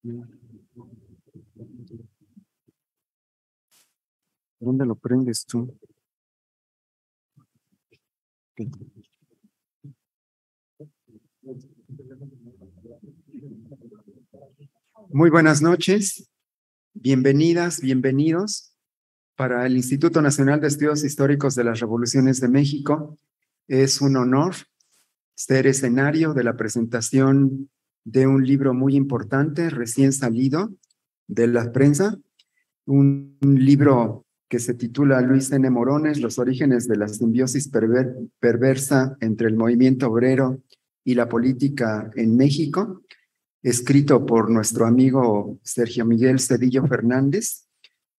¿Dónde lo prendes tú? Ok. Muy buenas noches, bienvenidas, bienvenidos. Para el Instituto Nacional de Estudios Históricos de las Revoluciones de México, es un honor ser escenario de la presentación de un libro muy importante, recién salido de la prensa, un libro que se titula Luis N. Morones, Los orígenes de la simbiosis perversa entre el movimiento obrero y la política en México, escrito por nuestro amigo Sergio Miguel Cedillo Fernández,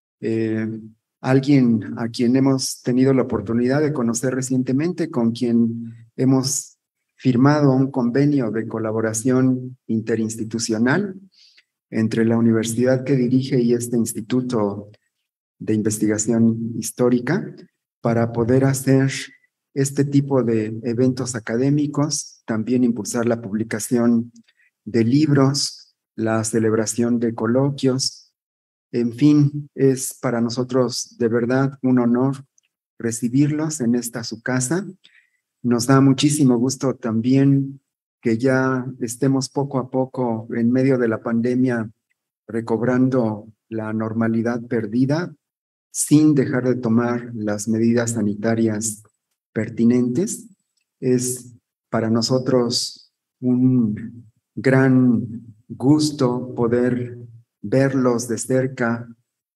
alguien a quien hemos tenido la oportunidad de conocer recientemente, con quien hemos firmado un convenio de colaboración interinstitucional entre la universidad que dirige y este Instituto de Investigación Histórica para poder hacer este tipo de eventos académicos, también impulsar la publicación de libros, la celebración de coloquios. En fin, es para nosotros de verdad un honor recibirlos en esta su casa. Nos da muchísimo gusto también que ya estemos poco a poco en medio de la pandemia recobrando la normalidad perdida sin dejar de tomar las medidas sanitarias pertinentes. Es para nosotros un gran gusto poder verlos de cerca.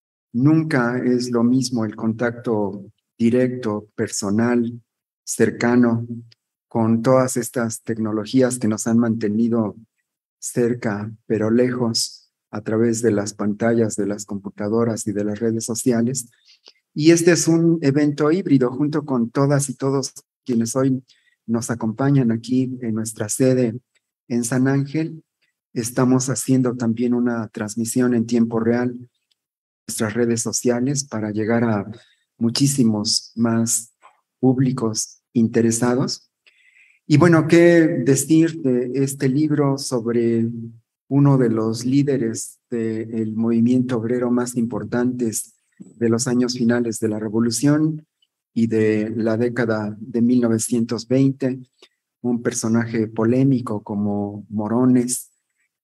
Nunca es lo mismo el contacto directo, personal, cercano, con todas estas tecnologías que nos han mantenido cerca, pero lejos, a través de las pantallas, de las computadoras y de las redes sociales. Y este es un evento híbrido junto con todas y todos quienes hoy nos acompañan aquí en nuestra sede en San Ángel. Estamos haciendo también una transmisión en tiempo real en nuestras redes sociales para llegar a muchísimos más públicos interesados. Y bueno, ¿qué decir de este libro sobre uno de los líderes del movimiento obrero más importantes de los años finales de la Revolución y de la década de 1920, un personaje polémico como Morones,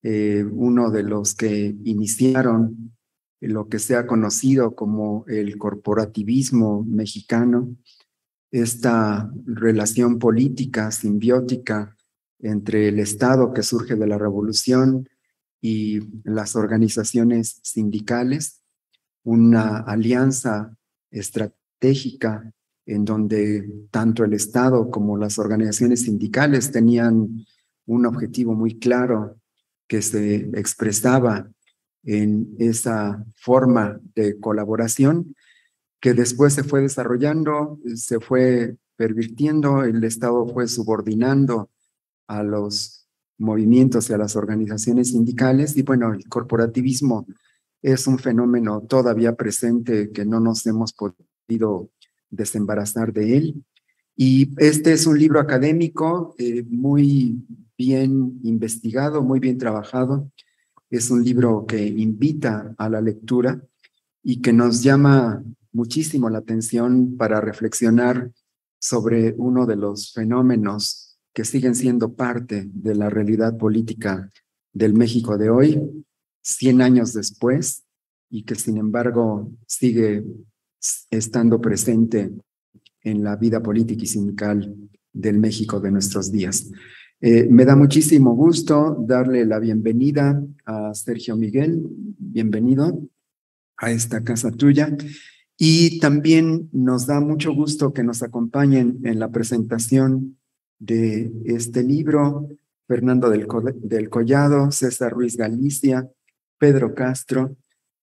uno de los que iniciaron lo que se ha conocido como el corporativismo mexicano, esta relación política simbiótica entre el Estado que surge de la Revolución y las organizaciones sindicales, una alianza estratégica en donde tanto el Estado como las organizaciones sindicales tenían un objetivo muy claro que se expresaba en esa forma de colaboración que después se fue desarrollando, se fue pervirtiendo, el Estado fue subordinando a los movimientos y a las organizaciones sindicales y bueno, el corporativismo es un fenómeno todavía presente que no nos hemos podido desembarazar de él. Y este es un libro académico muy bien investigado, muy bien trabajado. Es un libro que invita a la lectura y que nos llama muchísimo la atención para reflexionar sobre uno de los fenómenos que siguen siendo parte de la realidad política del México de hoy, 100 años después, y que sin embargo sigue estando presente en la vida política y sindical del México de nuestros días. Me da muchísimo gusto darle la bienvenida a Sergio Miguel. Bienvenido a esta casa tuya. Y también nos da mucho gusto que nos acompañen en la presentación de este libro Fernando del Collado, César Ruiz Galicia, Pedro Castro,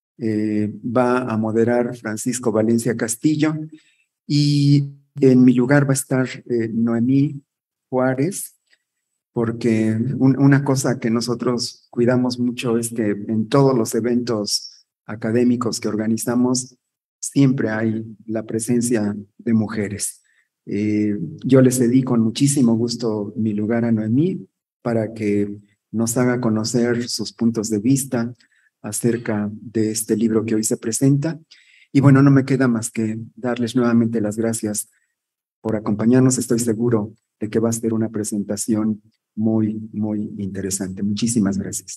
va a moderar Francisco Valencia Castillo y en mi lugar va a estar Noemí Juárez, porque una cosa que nosotros cuidamos mucho es que en todos los eventos académicos que organizamos siempre hay la presencia de mujeres. Yo le cedí con muchísimo gusto mi lugar a Noemí para que nos haga conocer sus puntos de vista acerca de este libro que hoy se presenta. Y bueno, no me queda más que darles nuevamente las gracias por acompañarnos. Estoy seguro de que va a ser una presentación muy, muy interesante. Muchísimas gracias.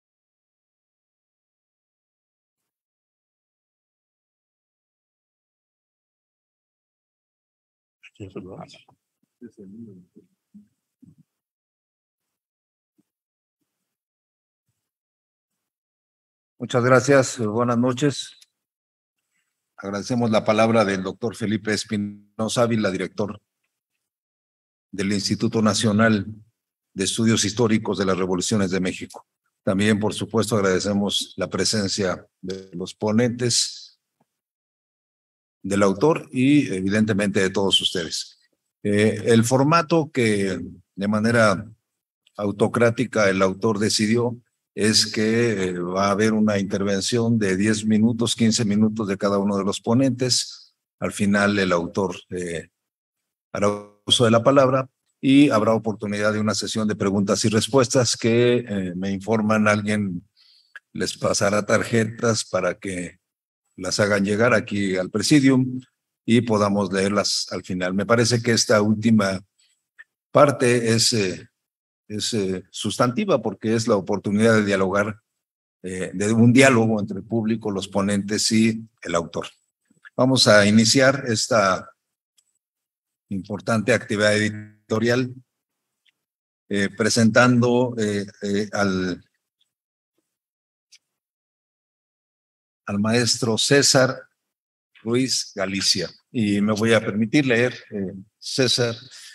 Muchas gracias, buenas noches. Agradecemos la palabra del doctor Felipe Espinosa Ávila, director del Instituto Nacional de Estudios Históricos de las Revoluciones de México. También, por supuesto, agradecemos la presencia de los ponentes, del autor y evidentemente de todos ustedes. El formato que de manera autocrática el autor decidió es que va a haber una intervención de 10 minutos, 15 minutos de cada uno de los ponentes. Al final el autor hará uso de la palabra y habrá oportunidad de una sesión de preguntas y respuestas que me informan alguien les pasará tarjetas para que las hagan llegar aquí al presidium y podamos leerlas al final. Me parece que esta última parte es sustantiva porque es la oportunidad de dialogar, de un diálogo entre el público, los ponentes y el autor. Vamos a iniciar esta importante actividad editorial presentando al maestro César Ruiz Galicia. Y me voy a permitir leer, César,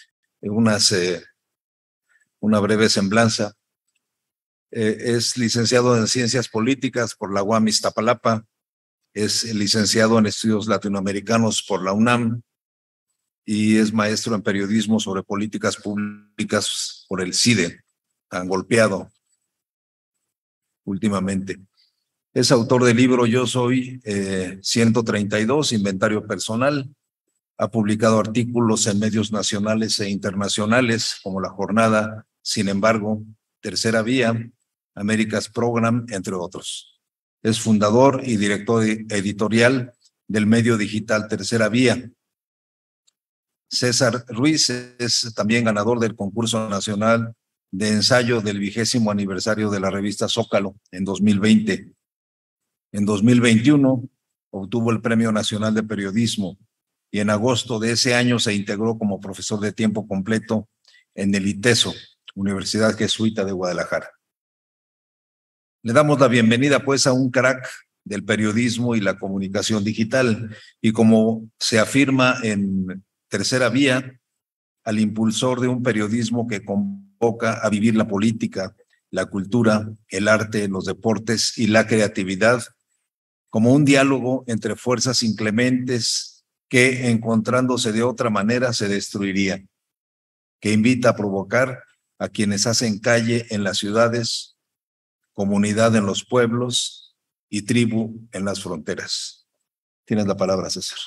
una breve semblanza. Es licenciado en Ciencias Políticas por la UAM Iztapalapa, es licenciado en Estudios Latinoamericanos por la UNAM y es maestro en Periodismo sobre Políticas Públicas por el CIDE, tan golpeado últimamente. Es autor del libro Yo Soy 132, Inventario Personal. Ha publicado artículos en medios nacionales e internacionales como La Jornada, Sin embargo, Tercera Vía, Américas Program, entre otros. Es fundador y director editorial del medio digital Tercera Vía. César Ruiz es también ganador del concurso nacional de ensayo del 20º aniversario de la revista Zócalo en 2020. En 2021 obtuvo el Premio Nacional de Periodismo y en agosto de ese año se integró como profesor de tiempo completo en el ITESO, Universidad Jesuita de Guadalajara. Le damos la bienvenida pues a un crack del periodismo y la comunicación digital y, como se afirma en Tercera Vía, al impulsor de un periodismo que convoca a vivir la política, la cultura, el arte, los deportes y la creatividad como un diálogo entre fuerzas inclementes que, encontrándose de otra manera, se destruirían, que invita a provocar a quienes hacen calle en las ciudades, comunidad en los pueblos y tribu en las fronteras. Tienes la palabra, César.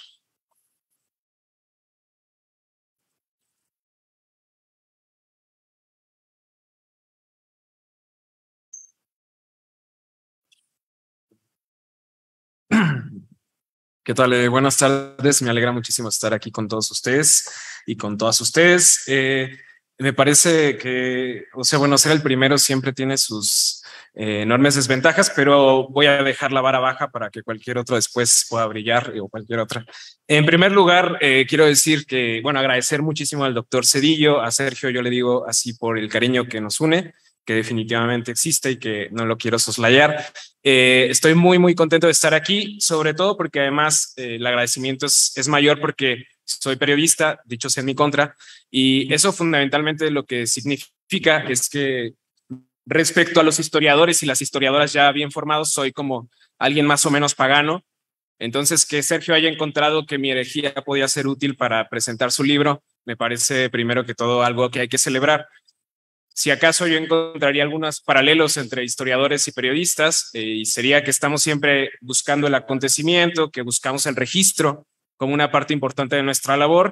¿Qué tal? Buenas tardes, me alegra muchísimo estar aquí con todos ustedes y con todas ustedes. Me parece que, bueno, ser el primero siempre tiene sus enormes desventajas, pero voy a dejar la vara baja para que cualquier otro después pueda brillar o cualquier otra. En primer lugar, quiero decir que, bueno, agradecer muchísimo al doctor Cedillo, a Sergio, yo le digo así por el cariño que nos une, que definitivamente existe y que no lo quiero soslayar. Estoy muy, muy contento de estar aquí, sobre todo porque además el agradecimiento es mayor porque soy periodista, dicho sea en mi contra, y eso fundamentalmente lo que significa es que respecto a los historiadores y las historiadoras ya bien formados, soy como alguien más o menos pagano. Entonces, que Sergio haya encontrado que mi herejía podía ser útil para presentar su libro, me parece primero que todo algo que hay que celebrar. Si acaso yo encontraría algunos paralelos entre historiadores y periodistas, y sería que estamos siempre buscando el acontecimiento, que buscamos el registro como una parte importante de nuestra labor,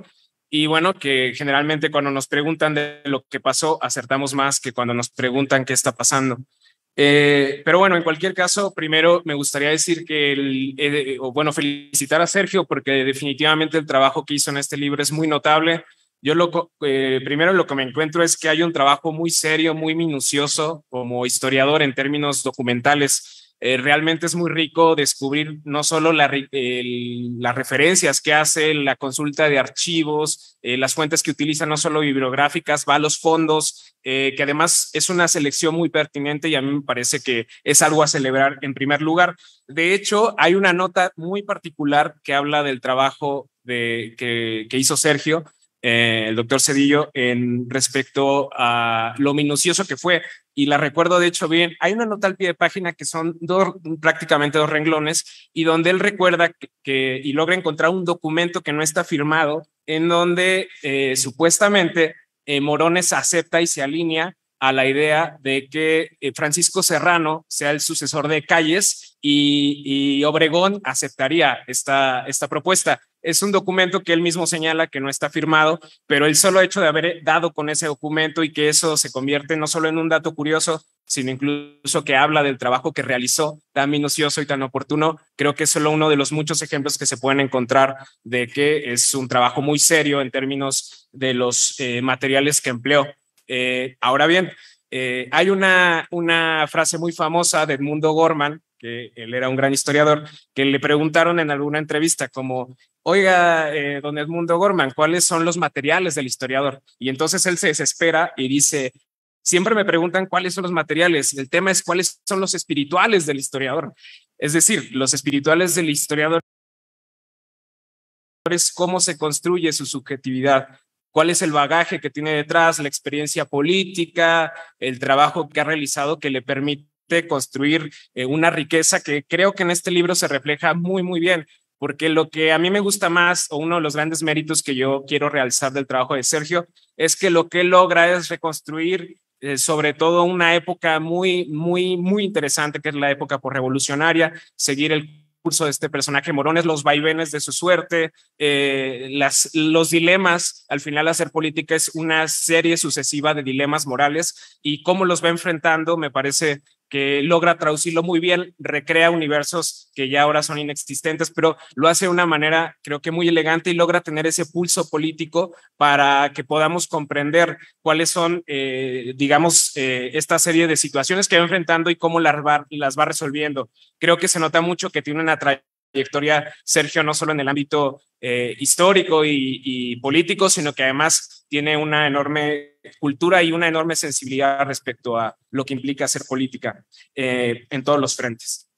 Y bueno, que generalmente cuando nos preguntan de lo que pasó, acertamos más que cuando nos preguntan qué está pasando. Pero bueno, en cualquier caso, primero me gustaría decir que, bueno, felicitar a Sergio porque definitivamente el trabajo que hizo en este libro es muy notable. Yo primero lo que me encuentro es que hay un trabajo muy serio, muy minucioso como historiador en términos documentales. Realmente es muy rico descubrir no solo las referencias que hace, la consulta de archivos, las fuentes que utiliza, no solo bibliográficas, va a los fondos, que además es una selección muy pertinente y a mí me parece que es algo a celebrar en primer lugar. De hecho, hay una nota muy particular que habla del trabajo que hizo Sergio, el doctor Cedillo, respecto a lo minucioso que fue, y la recuerdo de hecho bien. Hay una nota al pie de página que son prácticamente dos renglones, y donde él recuerda y logra encontrar un documento que no está firmado, en donde supuestamente Morones acepta y se alinea a la idea de que Francisco Serrano sea el sucesor de Calles y Obregón aceptaría esta propuesta. Es un documento que él mismo señala que no está firmado, pero el solo hecho de haber dado con ese documento y que eso se convierte no solo en un dato curioso, sino incluso que habla del trabajo que realizó tan minucioso y tan oportuno, creo que es solo uno de los muchos ejemplos que se pueden encontrar de que es un trabajo muy serio en términos de los materiales que empleó. Ahora bien, hay una frase muy famosa de Edmundo Gorman, que él era un gran historiador, que le preguntaron en alguna entrevista como, oiga, don Edmundo Gorman, ¿cuáles son los materiales del historiador? Y entonces él se desespera y dice, siempre me preguntan cuáles son los materiales, el tema es cuáles son los espirituales del historiador. Es decir, los espirituales del historiador es cómo se construye su subjetividad, cuál es el bagaje que tiene detrás, la experiencia política, el trabajo que ha realizado que le permite construir una riqueza que creo que en este libro se refleja muy, muy bien, porque lo que a mí me gusta más, o uno de los grandes méritos que yo quiero realzar del trabajo de Sergio, es que lo que él logra es reconstruir sobre todo una época muy, muy, muy interesante, que es la época posrevolucionaria, seguir el curso de este personaje Morones, los vaivenes de su suerte, los dilemas. Al final hacer política es una serie sucesiva de dilemas morales, y cómo los va enfrentando me parece que logra traducirlo muy bien, recrea universos que ya ahora son inexistentes, pero lo hace de una manera creo que muy elegante y logra tener ese pulso político para que podamos comprender cuáles son, digamos, esta serie de situaciones que va enfrentando y cómo las va resolviendo. Creo que se nota mucho que tiene una trayectoria, Sergio, no solo en el ámbito histórico y político, sino que además tiene una enorme cultura y una enorme sensibilidad respecto a lo que implica hacer política en todos los frentes.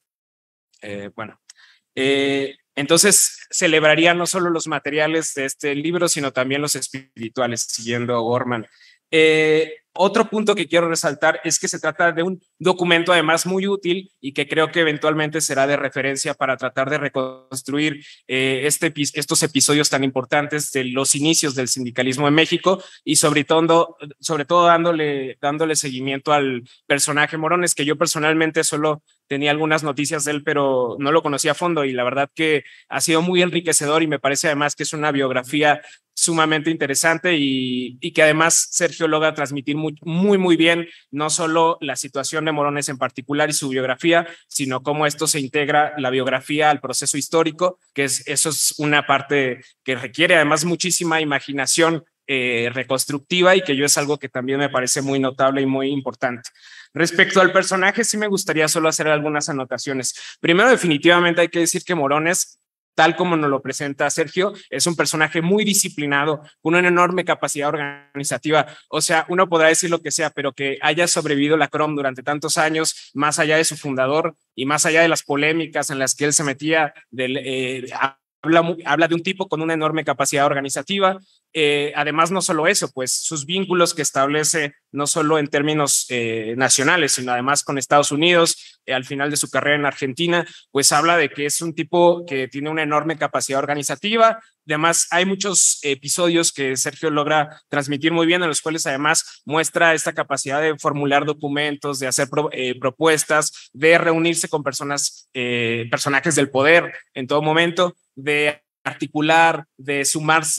Entonces celebraría no solo los materiales de este libro, sino también los espirituales, siguiendo a Gorman. Otro punto que quiero resaltar es que se trata de un documento además muy útil y que creo que eventualmente será de referencia para tratar de reconstruir estos episodios tan importantes de los inicios del sindicalismo en México, y sobre todo dándole seguimiento al personaje Morones, que yo personalmente solo tenía algunas noticias de él, pero no lo conocía a fondo, y la verdad que ha sido muy enriquecedor, y me parece además que es una biografía sumamente interesante y que además Sergio logra transmitir muy bien, no solo la situación de Morones en particular y su biografía, sino cómo esto se integra la biografía al proceso histórico, que eso es una parte que requiere además muchísima imaginación reconstructiva, y que yo es algo que también me parece muy notable y muy importante. Respecto al personaje, sí me gustaría solo hacer algunas anotaciones. Primero, definitivamente hay que decir que Morones, tal como nos lo presenta Sergio, es un personaje muy disciplinado, con una enorme capacidad organizativa. O sea, uno podrá decir lo que sea, pero que haya sobrevivido la CROM durante tantos años, más allá de su fundador y más allá de las polémicas en las que él se metía, habla de un tipo con una enorme capacidad organizativa. Además, no solo eso, pues sus vínculos que establece no solo en términos nacionales, sino además con Estados Unidos, al final de su carrera en Argentina, pues habla de que es un tipo que tiene una enorme capacidad organizativa. Además, hay muchos episodios que Sergio logra transmitir muy bien, en los cuales además muestra esta capacidad de formular documentos, de hacer propuestas, de reunirse con personajes del poder en todo momento, de articular, de sumarse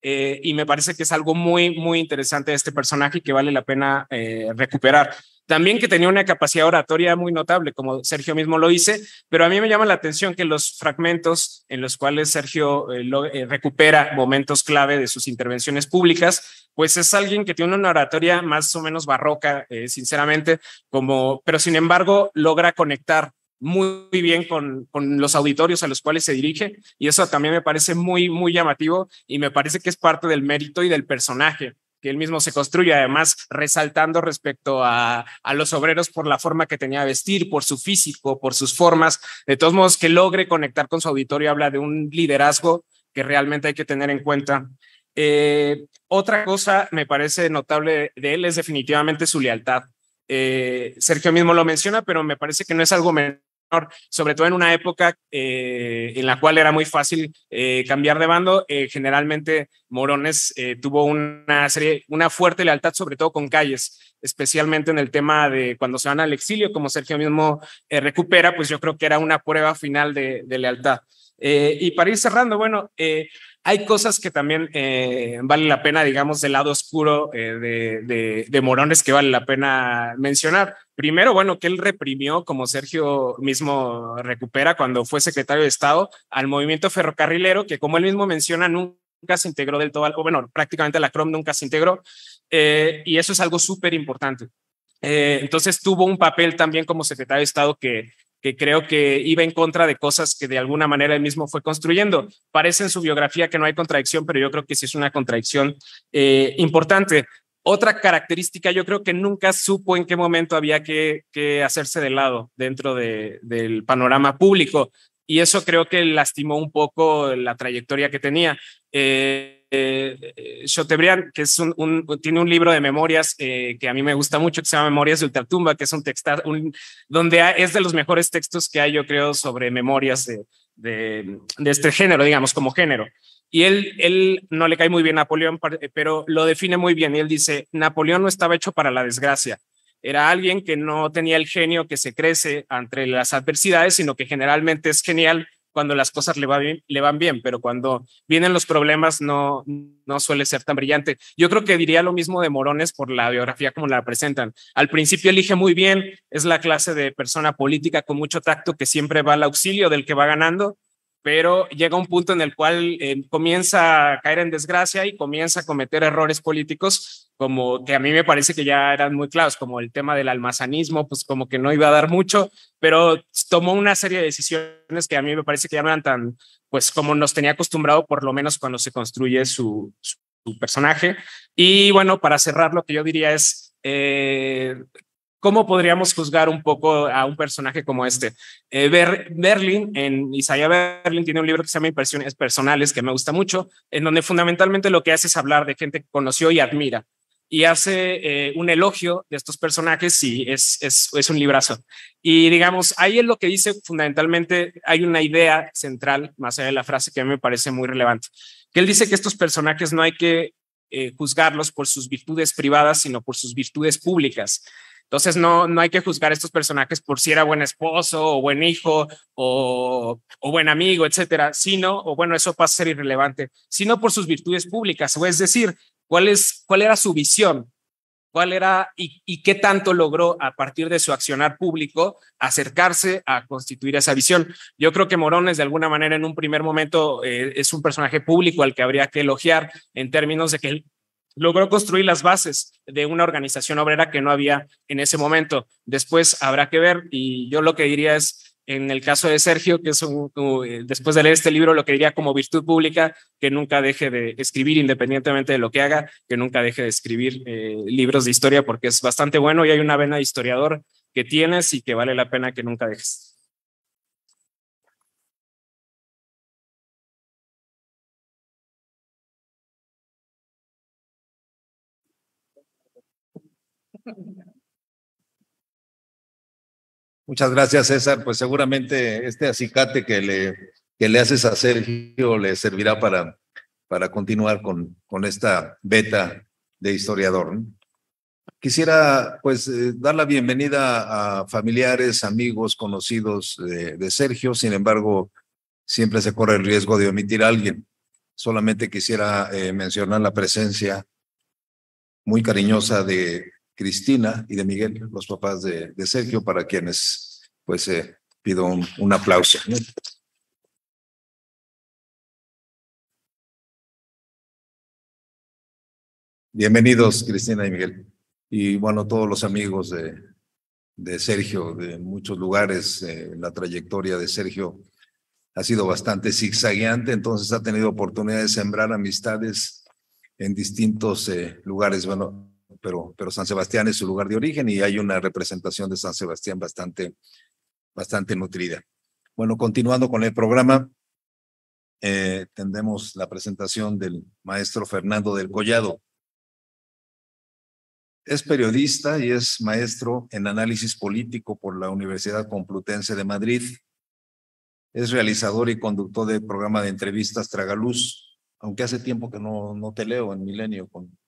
y me parece que es algo muy, muy interesante de este personaje y que vale la pena recuperar. También que tenía una capacidad oratoria muy notable, como Sergio mismo lo dice, pero a mí me llama la atención que los fragmentos en los cuales Sergio recupera momentos clave de sus intervenciones públicas, pues es alguien que tiene una oratoria más o menos barroca, sinceramente, pero sin embargo logra conectar muy bien con los auditorios a los cuales se dirige, y eso también me parece muy, muy llamativo, y me parece que es parte del mérito y del personaje que él mismo se construye, además resaltando respecto a los obreros por la forma que tenía de vestir, por su físico, por sus formas. De todos modos, que logre conectar con su auditorio habla de un liderazgo que realmente hay que tener en cuenta. Otra cosa me parece notable de él es definitivamente su lealtad. Sergio mismo lo menciona, pero me parece que no es algo menor, sobre todo en una época en la cual era muy fácil cambiar de bando. Generalmente Morones tuvo una fuerte lealtad, sobre todo con Calles, especialmente en el tema de cuando se van al exilio, como Sergio mismo recupera, pues yo creo que era una prueba final de lealtad. Y para ir cerrando, bueno, hay cosas que también vale la pena, digamos, del lado oscuro de Morones que vale la pena mencionar. Primero, bueno, que él reprimió, como Sergio mismo recupera cuando fue secretario de Estado, al movimiento ferrocarrilero, que como él mismo menciona, nunca se integró del todo, o bueno, prácticamente la CROM nunca se integró, y eso es algo súper importante. Entonces tuvo un papel también como secretario de Estado que creo que iba en contra de cosas que de alguna manera él mismo fue construyendo. Parece en su biografía que no hay contradicción, pero yo creo que sí es una contradicción importante. Otra característica, yo creo que nunca supo en qué momento había que hacerse de lado dentro del panorama público, y eso creo que lastimó un poco la trayectoria que tenía. Chateaubriand, que tiene un libro de memorias que a mí me gusta mucho, que se llama Memorias de Ultratumba, que es un texto donde es de los mejores textos que hay, yo creo, sobre memorias de este género, digamos, como género. Y él no le cae muy bien a Napoleón, pero lo define muy bien. Y él dice, Napoleón no estaba hecho para la desgracia. Era alguien que no tenía el genio que se crece ante las adversidades, sino que generalmente es genial cuando las cosas le van bien, pero cuando vienen los problemas no suele ser tan brillante. Yo creo que diría lo mismo de Morones por la biografía como la presentan. Al principio elige muy bien, es la clase de persona política con mucho tacto que siempre va al auxilio del que va ganando, pero llega un punto en el cual comienza a caer en desgracia y comienza a cometer errores políticos, como que a mí me parece que ya eran muy claros, como el tema del almazanismo, pues como que no iba a dar mucho, pero tomó una serie de decisiones que a mí me parece que ya no eran tan, pues como nos tenía acostumbrado, por lo menos cuando se construye su personaje. Y bueno, para cerrar, lo que yo diría es, ¿cómo podríamos juzgar un poco a un personaje como este? Isaiah Berlin tiene un libro que se llama Impresiones Personales, que me gusta mucho, en donde fundamentalmente lo que hace es hablar de gente que conoció y admira, y hace un elogio de estos personajes, y es un librazo. Y digamos, ahí en lo que dice fundamentalmente hay una idea central, más allá de la frase, que a mí me parece muy relevante, que él dice que estos personajes no hay que juzgarlos por sus virtudes privadas, sino por sus virtudes públicas. Entonces no hay que juzgar a estos personajes por si era buen esposo o buen hijo o buen amigo, etcétera, sino, o bueno, eso pasa a ser irrelevante, sino por sus virtudes públicas, o es decir, cuál era su visión, cuál era y qué tanto logró a partir de su accionar público acercarse a constituir esa visión. Yo creo que Morones de alguna manera en un primer momento es un personaje público al que habría que elogiar en términos de que él logró construir las bases de una organización obrera que no había en ese momento. Después habrá que ver, y yo lo que diría es, en el caso de Sergio, que es después de leer este libro, lo que diría como virtud pública, que nunca deje de escribir independientemente de lo que haga, que nunca deje de escribir libros de historia, porque es bastante bueno y hay una vena de historiador que tienes y que vale la pena que nunca dejes. Muchas gracias, César. Pues seguramente este acicate que le haces a Sergio le servirá para continuar con esta beta de historiador, ¿no? Quisiera pues dar la bienvenida a familiares, amigos, conocidos de Sergio. Sin embargo, siempre se corre el riesgo de omitir a alguien. Solamente quisiera mencionar la presencia muy cariñosa de Cristina y de Miguel, los papás de Sergio, para quienes pues pido un aplauso, ¿no? Bienvenidos, Cristina y Miguel. Y bueno, todos los amigos de Sergio, de muchos lugares. La trayectoria de Sergio ha sido bastante zigzagueante, entonces ha tenido oportunidad de sembrar amistades en distintos lugares. Bueno, pero San Sebastián es su lugar de origen y hay una representación de San Sebastián bastante nutrida. Bueno, continuando con el programa, tendremos la presentación del maestro Fernando del Collado. Es periodista y es maestro en análisis político por la Universidad Complutense de Madrid. Es realizador y conductor del programa de entrevistas Tragaluz, aunque hace tiempo que no te leo en Milenio con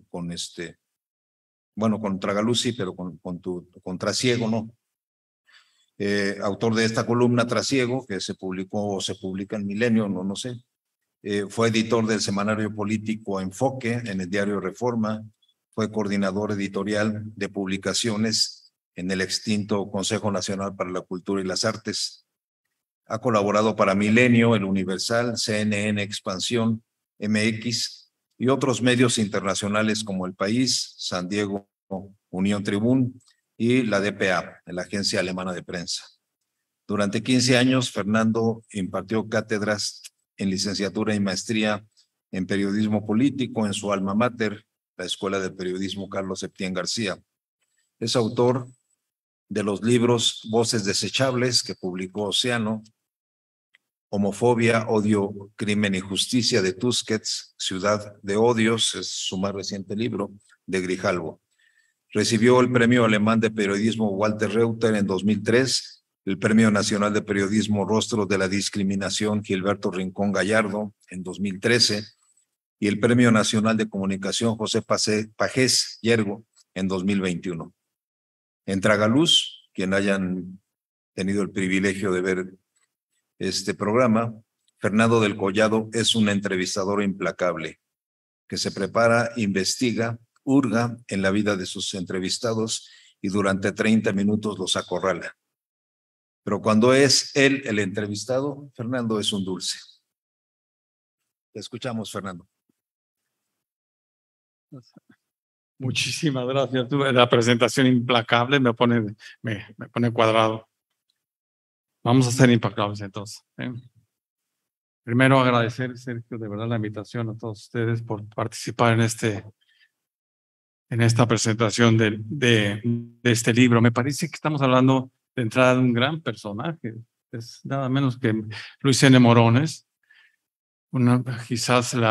Tragaluz sí, pero con Trasiego no. Autor de esta columna Trasiego, que se publicó o se publica en Milenio, no sé. Fue editor del semanario político Enfoque en el diario Reforma. Fue coordinador editorial de publicaciones en el extinto Consejo Nacional para la Cultura y las Artes. Ha colaborado para Milenio, El Universal, CNN Expansión, MX y otros medios internacionales como El País, San Diego, Unión Tribún y la DPA, la Agencia Alemana de Prensa. Durante 15 años, Fernando impartió cátedras en licenciatura y maestría en periodismo político en su alma mater, la Escuela de Periodismo Carlos Septién García. Es autor de los libros Voces Desechables, que publicó Océano, Homofobia, Odio, Crimen y Justicia de Tusquets, Ciudad de Odios, es su más reciente libro, de Grijalvo. Recibió el Premio Alemán de Periodismo Walter Reuter en 2003, el Premio Nacional de Periodismo Rostros de la Discriminación Gilberto Rincón Gallardo en 2013, y el Premio Nacional de Comunicación José Pajés Yergo en 2021. En Tragaluz, quien hayan tenido el privilegio de ver este programa, Fernando del Collado es un entrevistador implacable que se prepara, investiga, hurga en la vida de sus entrevistados y durante 30 minutos los acorrala. Pero cuando es él el entrevistado, Fernando es un dulce. Te escuchamos, Fernando. Muchísimas gracias. La presentación implacable me pone cuadrado. Vamos a ser implacables entonces. Primero agradecer, Sergio, de verdad la invitación a todos ustedes por participar en esta presentación de este libro. Me parece que estamos hablando de entrada de un gran personaje. Es nada menos que Luis N. Morones, quizás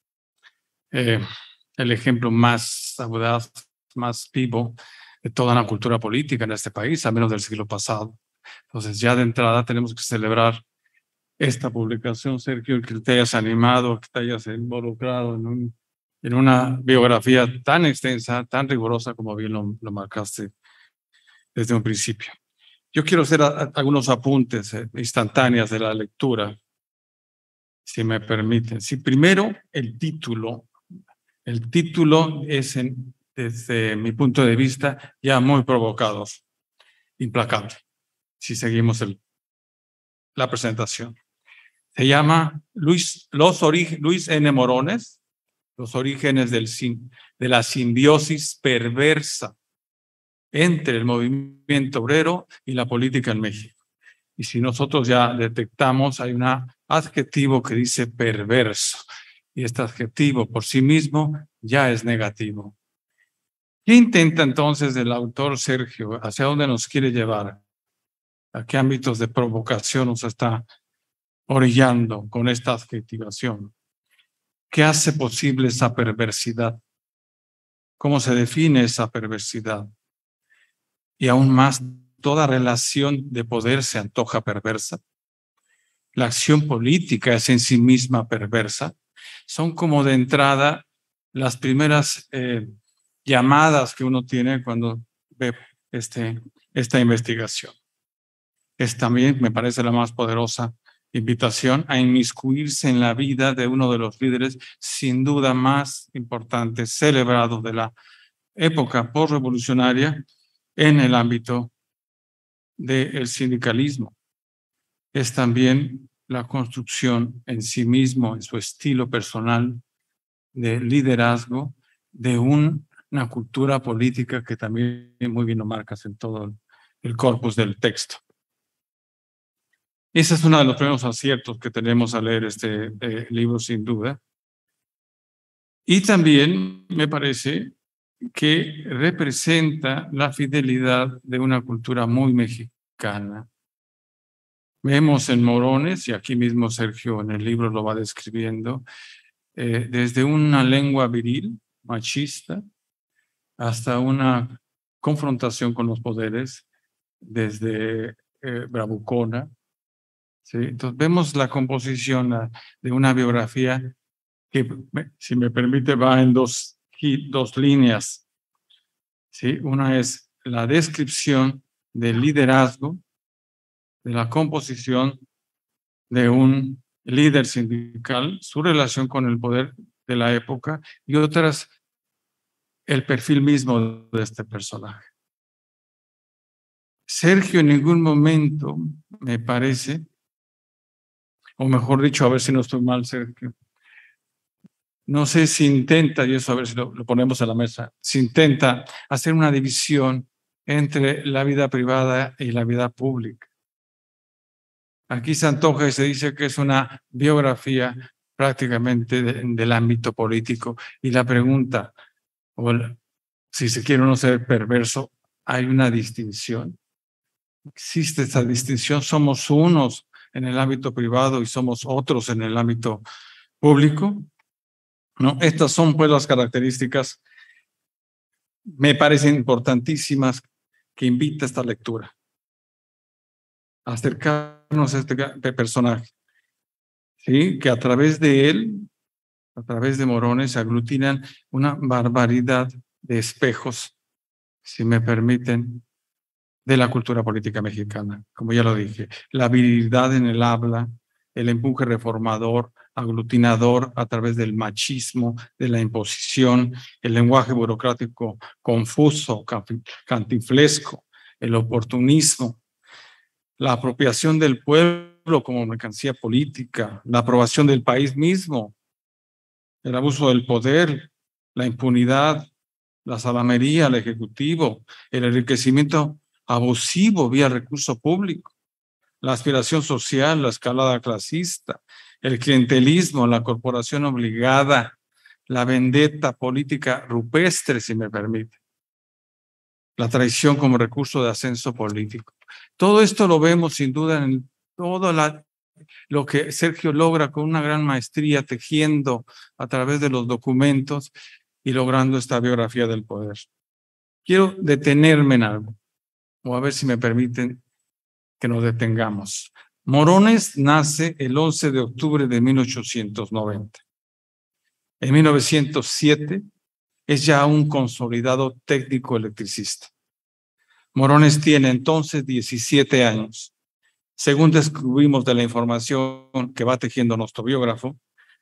el ejemplo más audaz, más vivo de toda la cultura política en este país, al menos del siglo pasado. Entonces, ya de entrada tenemos que celebrar esta publicación, Sergio, el que te hayas animado, que te hayas involucrado en una biografía tan extensa, tan rigurosa como bien lo marcaste desde un principio. Yo quiero hacer algunos apuntes instantáneos de la lectura, si me permiten. Sí, primero, el título. El título es, desde mi punto de vista, ya muy provocador, implacable, si seguimos la presentación. Se llama Luis N. Morones, los orígenes de la simbiosis perversa entre el movimiento obrero y la política en México. Y si nosotros ya detectamos, hay un adjetivo que dice perverso, y este adjetivo por sí mismo ya es negativo. ¿Qué intenta entonces el autor Sergio? ¿Hacia dónde nos quiere llevar? ¿A qué ámbitos de provocación nos está orillando con esta adjetivación? ¿Qué hace posible esa perversidad? ¿Cómo se define esa perversidad? Y aún más, toda relación de poder se antoja perversa. La acción política es en sí misma perversa. Son como de entrada las primeras llamadas que uno tiene cuando ve esta investigación. Es también, me parece, la más poderosa invitación a inmiscuirse en la vida de uno de los líderes sin duda más importantes, celebrados de la época postrevolucionaria en el ámbito del sindicalismo. Es también la construcción en sí mismo, en su estilo personal de liderazgo, de una cultura política que también muy bien lo marcas en todo el corpus del texto. Ese es uno de los primeros aciertos que tenemos al leer este libro, sin duda. Y también me parece que representa la fidelidad de una cultura muy mexicana. Vemos en Morones, y aquí mismo Sergio en el libro lo va describiendo, desde una lengua viril, machista, hasta una confrontación con los poderes, desde bravucona. ¿Sí? Entonces vemos la composición de una biografía que, si me permite, va en dos líneas. ¿Sí? Una es la descripción del liderazgo, de la composición de un líder sindical, su relación con el poder de la época, y otras, el perfil mismo de este personaje. Sergio en ningún momento, me parece, o mejor dicho, a ver si no estoy mal, Sergio, no sé si intenta, y eso a ver si lo ponemos en la mesa, si intenta hacer una división entre la vida privada y la vida pública. Aquí se antoja y se dice que es una biografía prácticamente del ámbito político. Y la pregunta, o si se quiere no ser perverso, ¿hay una distinción? ¿Existe esa distinción? ¿Somos unos en el ámbito privado y somos otros en el ámbito público? ¿No? Estas son pues las características, me parecen importantísimas, que invita esta lectura. Acercarnos a este personaje, ¿sí? Que a través de él, a través de Morones, se aglutinan una barbaridad de espejos, si me permiten, de la cultura política mexicana. Como ya lo dije, la virilidad en el habla, el empuje reformador, aglutinador a través del machismo, de la imposición, el lenguaje burocrático confuso, cantinflesco, el oportunismo, la apropiación del pueblo como mercancía política, la aprobación del país mismo, el abuso del poder, la impunidad, la salamería al ejecutivo, el enriquecimiento abusivo vía recurso público, la aspiración social, la escalada clasista, el clientelismo, la corporación obligada, la vendetta política rupestre, si me permite, la traición como recurso de ascenso político. Todo esto lo vemos sin duda en todo lo que Sergio logra con una gran maestría, tejiendo a través de los documentos y logrando esta biografía del poder. Quiero detenerme en algo, o a ver si me permiten que nos detengamos. Morones nace el 11 de octubre de 1890. En 1907 es ya un consolidado técnico electricista. Morones tiene entonces 17 años. Según descubrimos de la información que va tejiendo nuestro biógrafo,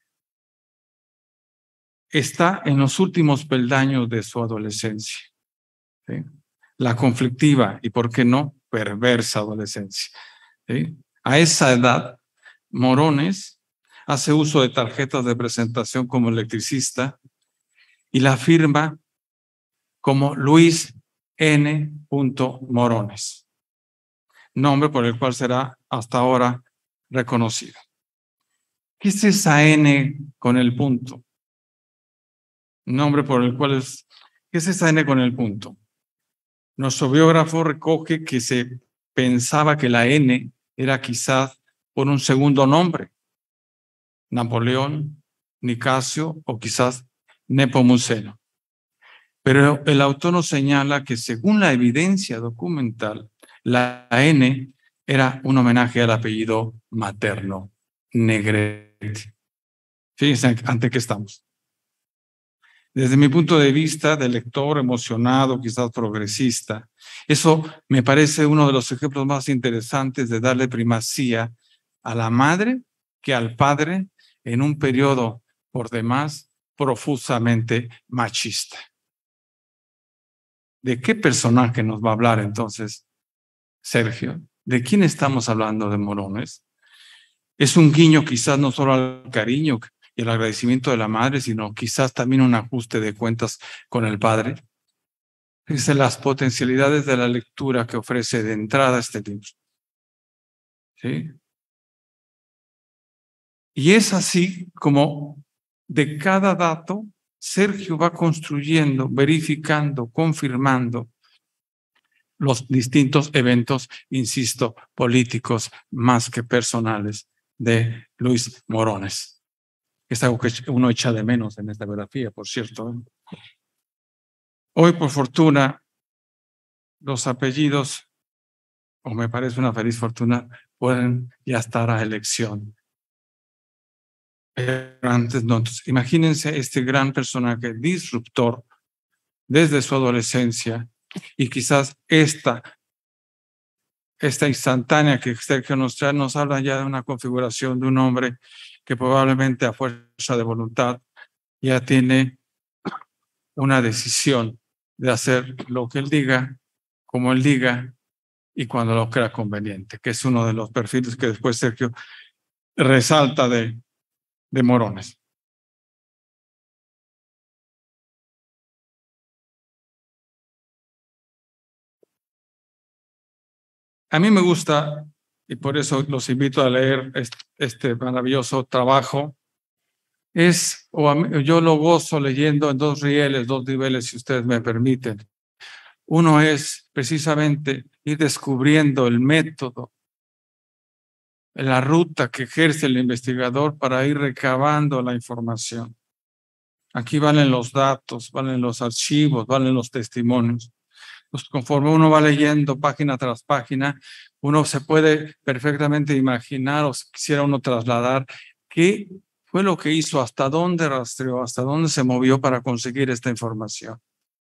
está en los últimos peldaños de su adolescencia. ¿Sí? La conflictiva y, ¿por qué no?, perversa adolescencia. ¿Sí? A esa edad, Morones hace uso de tarjetas de presentación como electricista y la firma como Luis N. Morones, nombre por el cual será hasta ahora reconocido. ¿Qué es esa N con el punto? Nombre por el cual es... ¿Qué es esa N con el punto? Nuestro biógrafo recoge que se pensaba que la N era quizás por un segundo nombre, Napoleón, Nicasio o quizás Nepomuceno. Pero el autor nos señala que según la evidencia documental, la N era un homenaje al apellido materno, Negrete. Fíjense ante qué estamos. Desde mi punto de vista de lector emocionado, quizás progresista, eso me parece uno de los ejemplos más interesantes de darle primacía a la madre que al padre en un periodo por demás profusamente machista. ¿De qué personaje nos va a hablar entonces Sergio? ¿De quién estamos hablando de Morones? Es un guiño quizás no solo al cariño y el agradecimiento de la madre, sino quizás también un ajuste de cuentas con el padre. Fíjense las potencialidades de la lectura que ofrece de entrada este libro. ¿Sí? Y es así como de cada dato Sergio va construyendo, verificando, confirmando los distintos eventos, insisto, políticos más que personales de Luis Morones. Es algo que uno echa de menos en esta biografía, por cierto. Hoy, por fortuna, los apellidos, o me parece una feliz fortuna, pueden ya estar a elección. Pero antes no. Entonces, imagínense este gran personaje disruptor desde su adolescencia y quizás esta instantánea que Sergio nos trae nos habla ya de una configuración de un hombre que probablemente a fuerza de voluntad ya tiene una decisión de hacer lo que él diga, como él diga y cuando lo crea conveniente, que es uno de los perfiles que después Sergio resalta de Morones. A mí me gusta, y por eso los invito a leer este maravilloso trabajo, yo lo gozo leyendo en dos rieles, dos niveles, si ustedes me permiten. Uno es precisamente ir descubriendo el método, la ruta que ejerce el investigador para ir recabando la información. Aquí valen los datos, valen los archivos, valen los testimonios. Pues conforme uno va leyendo página tras página, uno se puede perfectamente imaginar o quisiera uno trasladar qué fue lo que hizo, hasta dónde rastreó, hasta dónde se movió para conseguir esta información.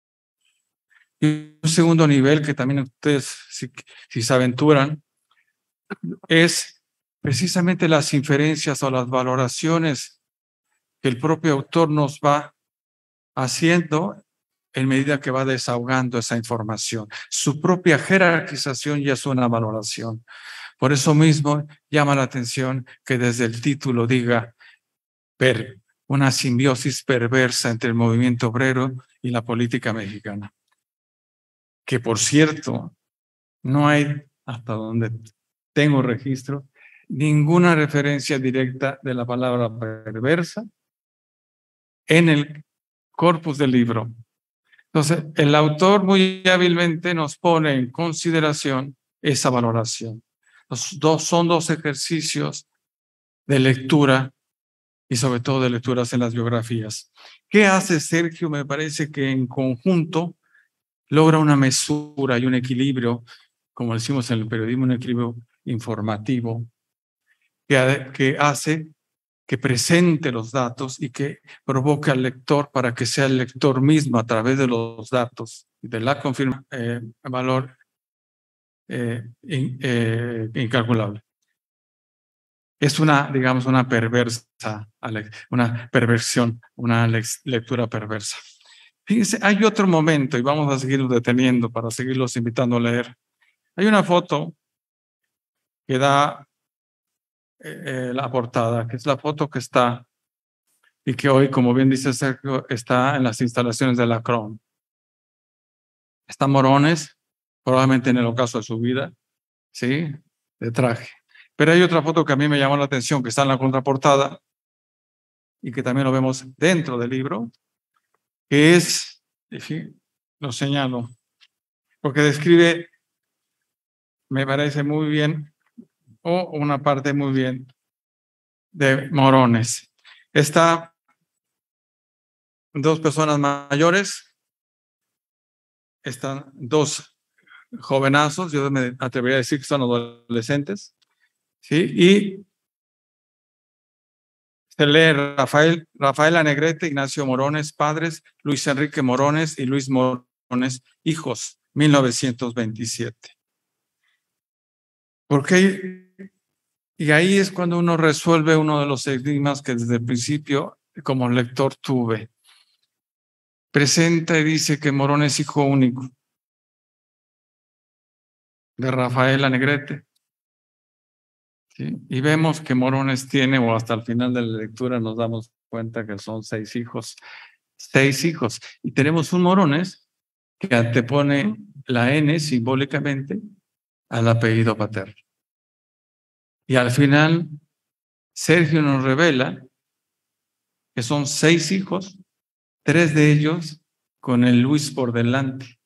Y un segundo nivel que también ustedes, si se aventuran, es precisamente las inferencias o las valoraciones que el propio autor nos va haciendo en medida que va desahogando esa información. Su propia jerarquización ya es una valoración. Por eso mismo llama la atención que desde el título diga una simbiosis perversa entre el movimiento obrero y la política mexicana. Que por cierto, no hay, hasta donde tengo registro, ninguna referencia directa de la palabra perversa en el corpus del libro. Entonces, el autor muy hábilmente nos pone en consideración esa valoración. Son dos ejercicios de lectura y sobre todo de lecturas en las biografías. ¿Qué hace Sergio? Me parece que en conjunto logra una mesura y un equilibrio, como decimos en el periodismo, un equilibrio informativo, que hace que presente los datos y que provoque al lector para que sea el lector mismo a través de los datos y de la confirmación, valor incalculable. Es digamos, una perversión, una lectura perversa. Fíjense, hay otro momento y vamos a seguirlo deteniendo para seguirlos invitando a leer. Hay una foto que da la portada, que es la foto que está y que hoy, como bien dice Sergio, está en las instalaciones de la CROM. Está Morones, probablemente en el ocaso de su vida, ¿sí? De traje. Pero hay otra foto que a mí me llamó la atención, que está en la contraportada y que también lo vemos dentro del libro, que es, lo señalo, porque describe, me parece muy bien, o una parte muy bien de Morones. Está dos personas mayores, están dos jovenazos, yo me atrevería a decir que son adolescentes, ¿sí? Y se lee Rafaela Negrete, Ignacio Morones, padres, Luis Enrique Morones y Luis Morones, hijos, 1927. ¿Por qué Y ahí es cuando uno resuelve uno de los enigmas que desde el principio como lector tuve. Presenta y dice que Morón es hijo único de Rafaela Negrete. ¿Sí? Y vemos que Morones tiene, o hasta el final de la lectura nos damos cuenta que son 6 hijos. 6 hijos. Y tenemos un Morones que antepone la N simbólicamente al apellido paterno. Y al final, Sergio nos revela que son 6 hijos, 3 de ellos con el Luis por delante.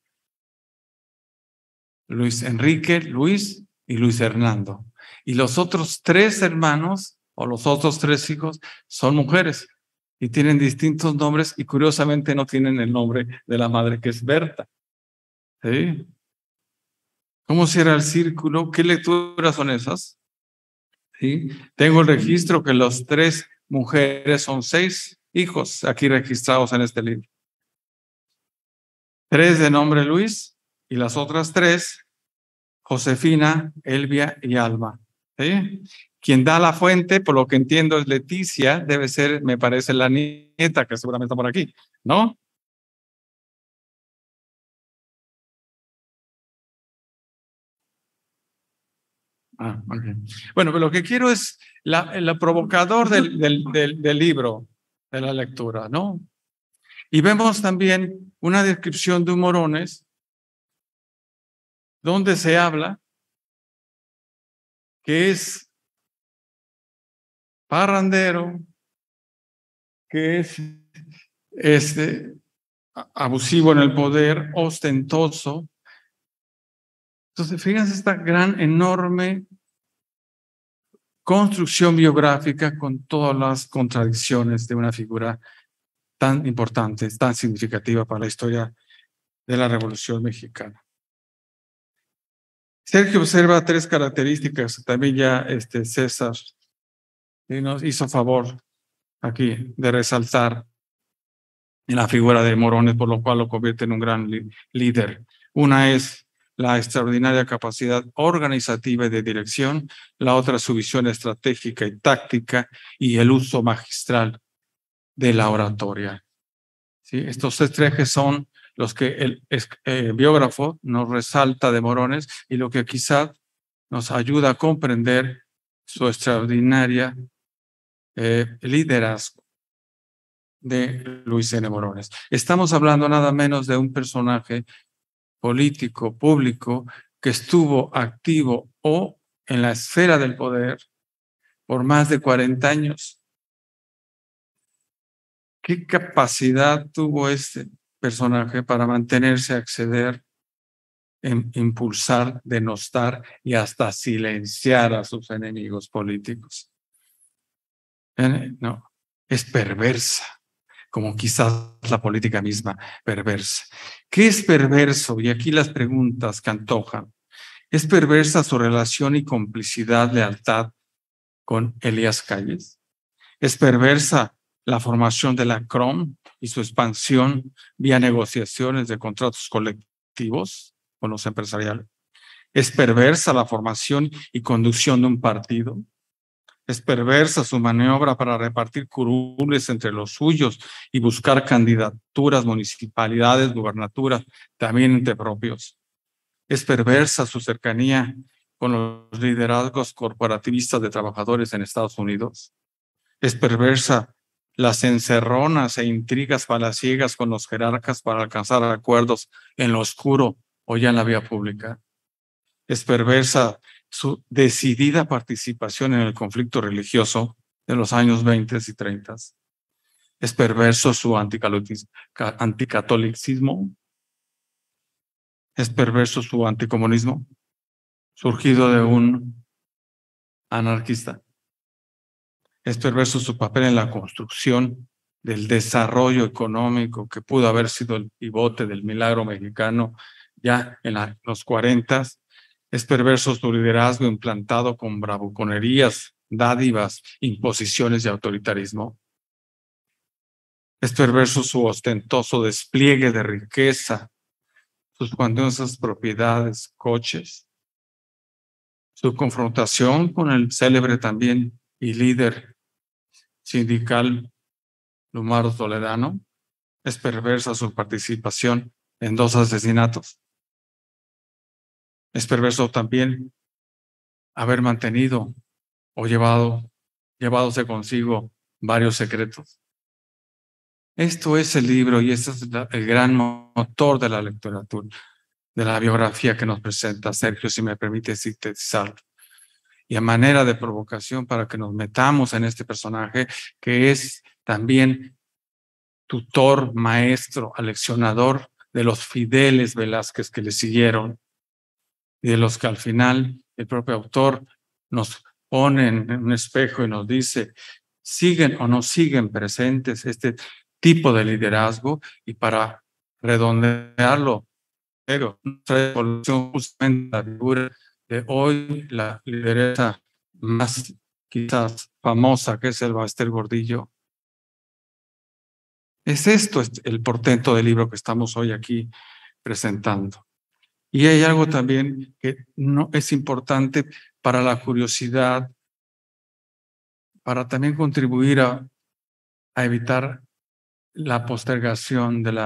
Luis Enrique, Luis y Luis Hernando. Y los otros 3 hermanos o los otros 3 hijos son mujeres y tienen distintos nombres y curiosamente no tienen el nombre de la madre, que es Berta. ¿Sí? ¿Cómo cierra el círculo? ¿Qué lecturas son esas? ¿Sí? Tengo el registro que los 3 mujeres son 6 hijos aquí registrados en este libro. 3 de nombre Luis y las otras 3, Josefina, Elvia y Alma. ¿Sí? Quien da la fuente, por lo que entiendo, es Leticia, debe ser, me parece, la nieta, que seguramente está por aquí, ¿no? Okay. Bueno, pero lo que quiero es el provocador del libro, de la lectura, ¿no? Y vemos también una descripción de un Morones donde se habla que es parrandero, que es abusivo en el poder, ostentoso. Entonces, fíjense esta gran, enorme construcción biográfica con todas las contradicciones de una figura tan importante, tan significativa para la historia de la Revolución Mexicana. Sergio observa 3 características, también ya César nos hizo favor aquí de resaltar en la figura de Morones, por lo cual lo convierte en un gran líder. Una es la extraordinaria capacidad organizativa y de dirección, la otra su visión estratégica y táctica y el uso magistral de la oratoria. ¿Sí? Estos 3 ejes son los que el biógrafo nos resalta de Morones y lo que quizá nos ayuda a comprender su extraordinaria liderazgo de Luis N. Morones. Estamos hablando nada menos de un personaje político, público, que estuvo activo o en la esfera del poder por más de 40 años. ¿Qué capacidad tuvo este personaje para mantenerse, acceder, impulsar, denostar y hasta silenciar a sus enemigos políticos? No, es perversa, como quizás la política misma perversa. ¿Qué es perverso? Y aquí las preguntas que antojan. ¿Es perversa su relación y complicidad, lealtad con Elías Calles? ¿Es perversa la formación de la CROM y su expansión vía negociaciones de contratos colectivos con los empresariales? ¿Es perversa la formación y conducción de un partido? ¿Es perversa su maniobra para repartir curules entre los suyos y buscar candidaturas, municipalidades, gubernaturas, también entre propios? ¿Es perversa su cercanía con los liderazgos corporativistas de trabajadores en Estados Unidos? ¿Es perversa las encerronas e intrigas palaciegas con los jerarcas para alcanzar acuerdos en lo oscuro o ya en la vía pública? ¿Es perversa su decidida participación en el conflicto religioso de los años 20 y 30? ¿Es perverso su anticatolicismo? ¿Es perverso su anticomunismo, surgido de un anarquista? ¿Es perverso su papel en la construcción del desarrollo económico que pudo haber sido el pivote del milagro mexicano ya en los 40? ¿Es perverso su liderazgo implantado con bravuconerías, dádivas, imposiciones y autoritarismo? ¿Es perverso su ostentoso despliegue de riqueza, sus cuantiosas propiedades, coches, Su confrontación con el célebre también y líder sindical Lumaro Toledano. Es perversa su participación en 2 asesinatos. Es perverso también haber mantenido o llevadose consigo varios secretos. Esto es el libro y este es el gran motor de la literatura, de la biografía que nos presenta Sergio, si me permite sintetizarlo. Y a manera de provocación para que nos metamos en este personaje que es también tutor, maestro, aleccionador de los Fideles Velázquez que le siguieron y de los que al final el propio autor nos pone en un espejo y nos dice, ¿siguen o no siguen presentes este tipo de liderazgo? Y para redondearlo, pero nuestra evolución justamente la figura de hoy, la lideresa más quizás famosa, que es el Ballester Gordillo. Es esto el portento del libro que estamos hoy aquí presentando. Y hay algo también que no es importante para la curiosidad, para también contribuir a evitar la postergación de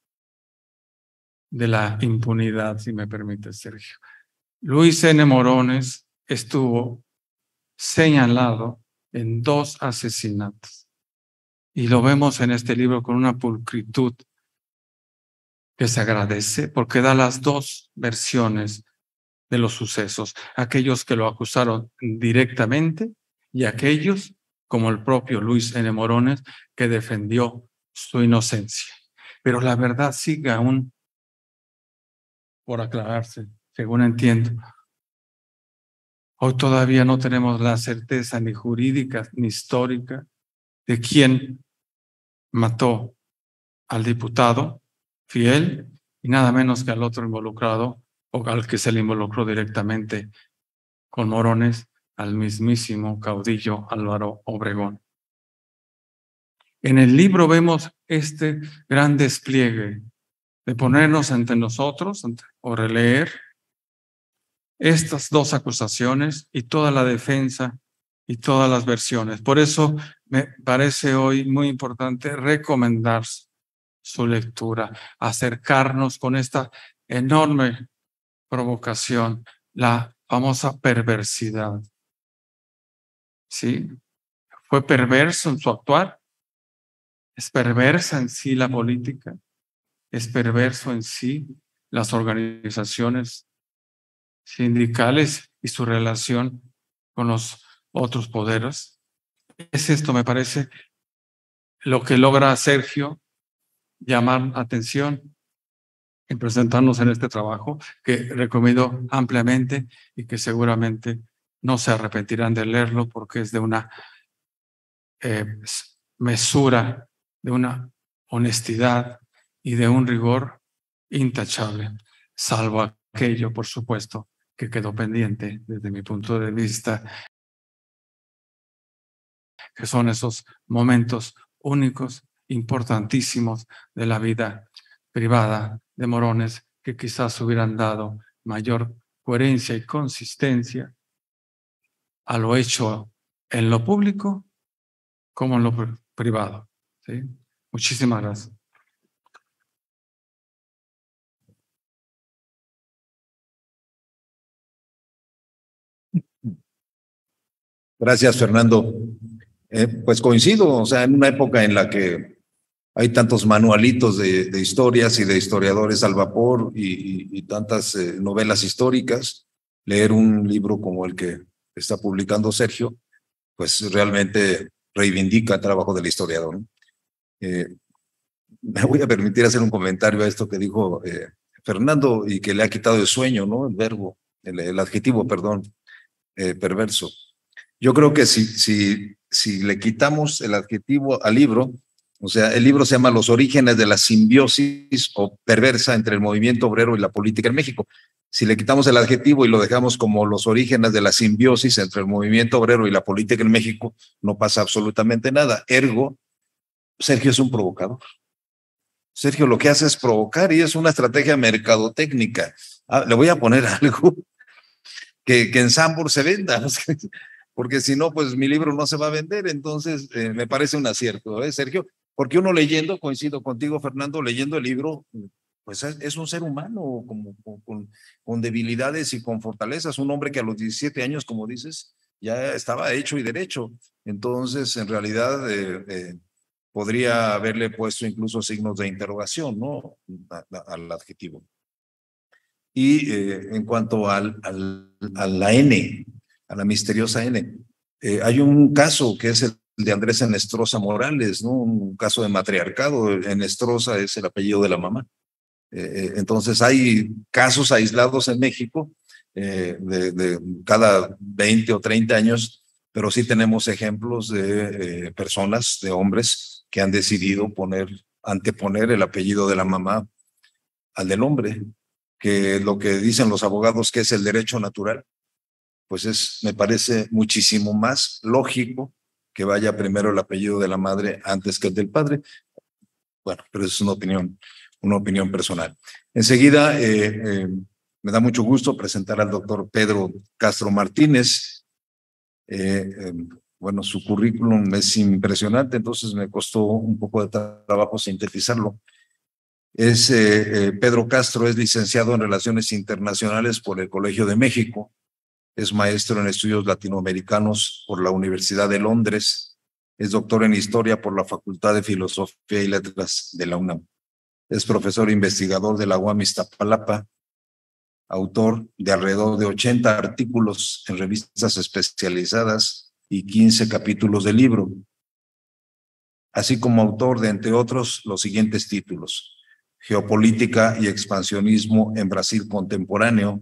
la impunidad, si me permite, Sergio. Luis N. Morones estuvo señalado en 2 asesinatos. Y lo vemos en este libro con una pulcritud que se agradece porque da las 2 versiones de los sucesos, aquellos que lo acusaron directamente y aquellos, como el propio Luis N. Morones, que defendió su inocencia. Pero la verdad sigue aún por aclararse, según entiendo. Hoy todavía no tenemos la certeza ni jurídica ni histórica de quién mató al diputado fiel y nada menos que al otro involucrado o al que se le involucró directamente con Morones, al mismísimo caudillo Álvaro Obregón. En el libro vemos este gran despliegue de ponernos ante nosotros o releer estas 2 acusaciones y toda la defensa y todas las versiones. Por eso me parece hoy muy importante recomendar su lectura, acercarnos con esta enorme provocación, la famosa perversidad. ¿Sí? Fue perverso en su actuar, es perversa en sí la política, es perverso en sí las organizaciones sindicales y su relación con los otros poderes. Es esto, me parece, lo que logra Sergio llamar atención en presentarnos en este trabajo, que recomiendo ampliamente y que seguramente no se arrepentirán de leerlo porque es de una mesura, de una honestidad y de un rigor intachable, salvo aquello, por supuesto, que quedó pendiente desde mi punto de vista, que son esos momentos únicos, importantísimos de la vida privada de Morones, que quizás hubieran dado mayor coherencia y consistencia a lo hecho en lo público como en lo privado. ¿Sí? Muchísimas gracias. Gracias, Fernando. Pues coincido, o sea, en una época en la que hay tantos manualitos de historias y de historiadores al vapor y tantas novelas históricas, leer un libro como el que está publicando Sergio, pues realmente reivindica el trabajo del historiador, ¿no? Me voy a permitir hacer un comentario a esto que dijo Fernando y que le ha quitado el sueño, ¿no? El verbo, el adjetivo, perdón, perverso. Yo creo que si le quitamos el adjetivo al libro, o sea, el libro se llama Los orígenes de la simbiosis o perversa entre el movimiento obrero y la política en México. Si le quitamos el adjetivo y lo dejamos como los orígenes de la simbiosis entre el movimiento obrero y la política en México, no pasa absolutamente nada. Ergo, Sergio es un provocador. Sergio lo que hace es provocar y es una estrategia mercadotécnica. Le voy a poner algo que en Sambor se venda, porque si no, pues mi libro no se va a vender. Entonces, me parece un acierto, Sergio? Porque uno leyendo, coincido contigo, Fernando, leyendo el libro, pues es un ser humano con debilidades y con fortalezas, un hombre que a los 17 años, como dices, ya estaba hecho y derecho. Entonces, en realidad, podría haberle puesto incluso signos de interrogación, ¿no? Al adjetivo. Y en cuanto a la N, a la misteriosa N, hay un caso que es el de Andrés Enestrosa Morales, ¿no? Un caso de matriarcado. Enestrosa es el apellido de la mamá. Entonces hay casos aislados en México de cada 20 o 30 años, pero sí tenemos ejemplos de personas, de hombres que han decidido anteponer el apellido de la mamá al del hombre, que lo que dicen los abogados que es el derecho natural, pues me parece muchísimo más lógico que vaya primero el apellido de la madre antes que el del padre. Bueno, pero es una opinión personal. Enseguida, me da mucho gusto presentar al doctor Pedro Castro Martínez. Bueno, su currículum es impresionante, entonces me costó un poco de trabajo sintetizarlo. Pedro Castro es licenciado en Relaciones Internacionales por el Colegio de México, es maestro en Estudios Latinoamericanos por la Universidad de Londres, es doctor en Historia por la Facultad de Filosofía y Letras de la UNAM, es profesor investigador de la UAM Iztapalapa, autor de alrededor de 80 artículos en revistas especializadas y 15 capítulos de libro, así como autor de, entre otros, los siguientes títulos: Geopolítica y expansionismo en Brasil contemporáneo.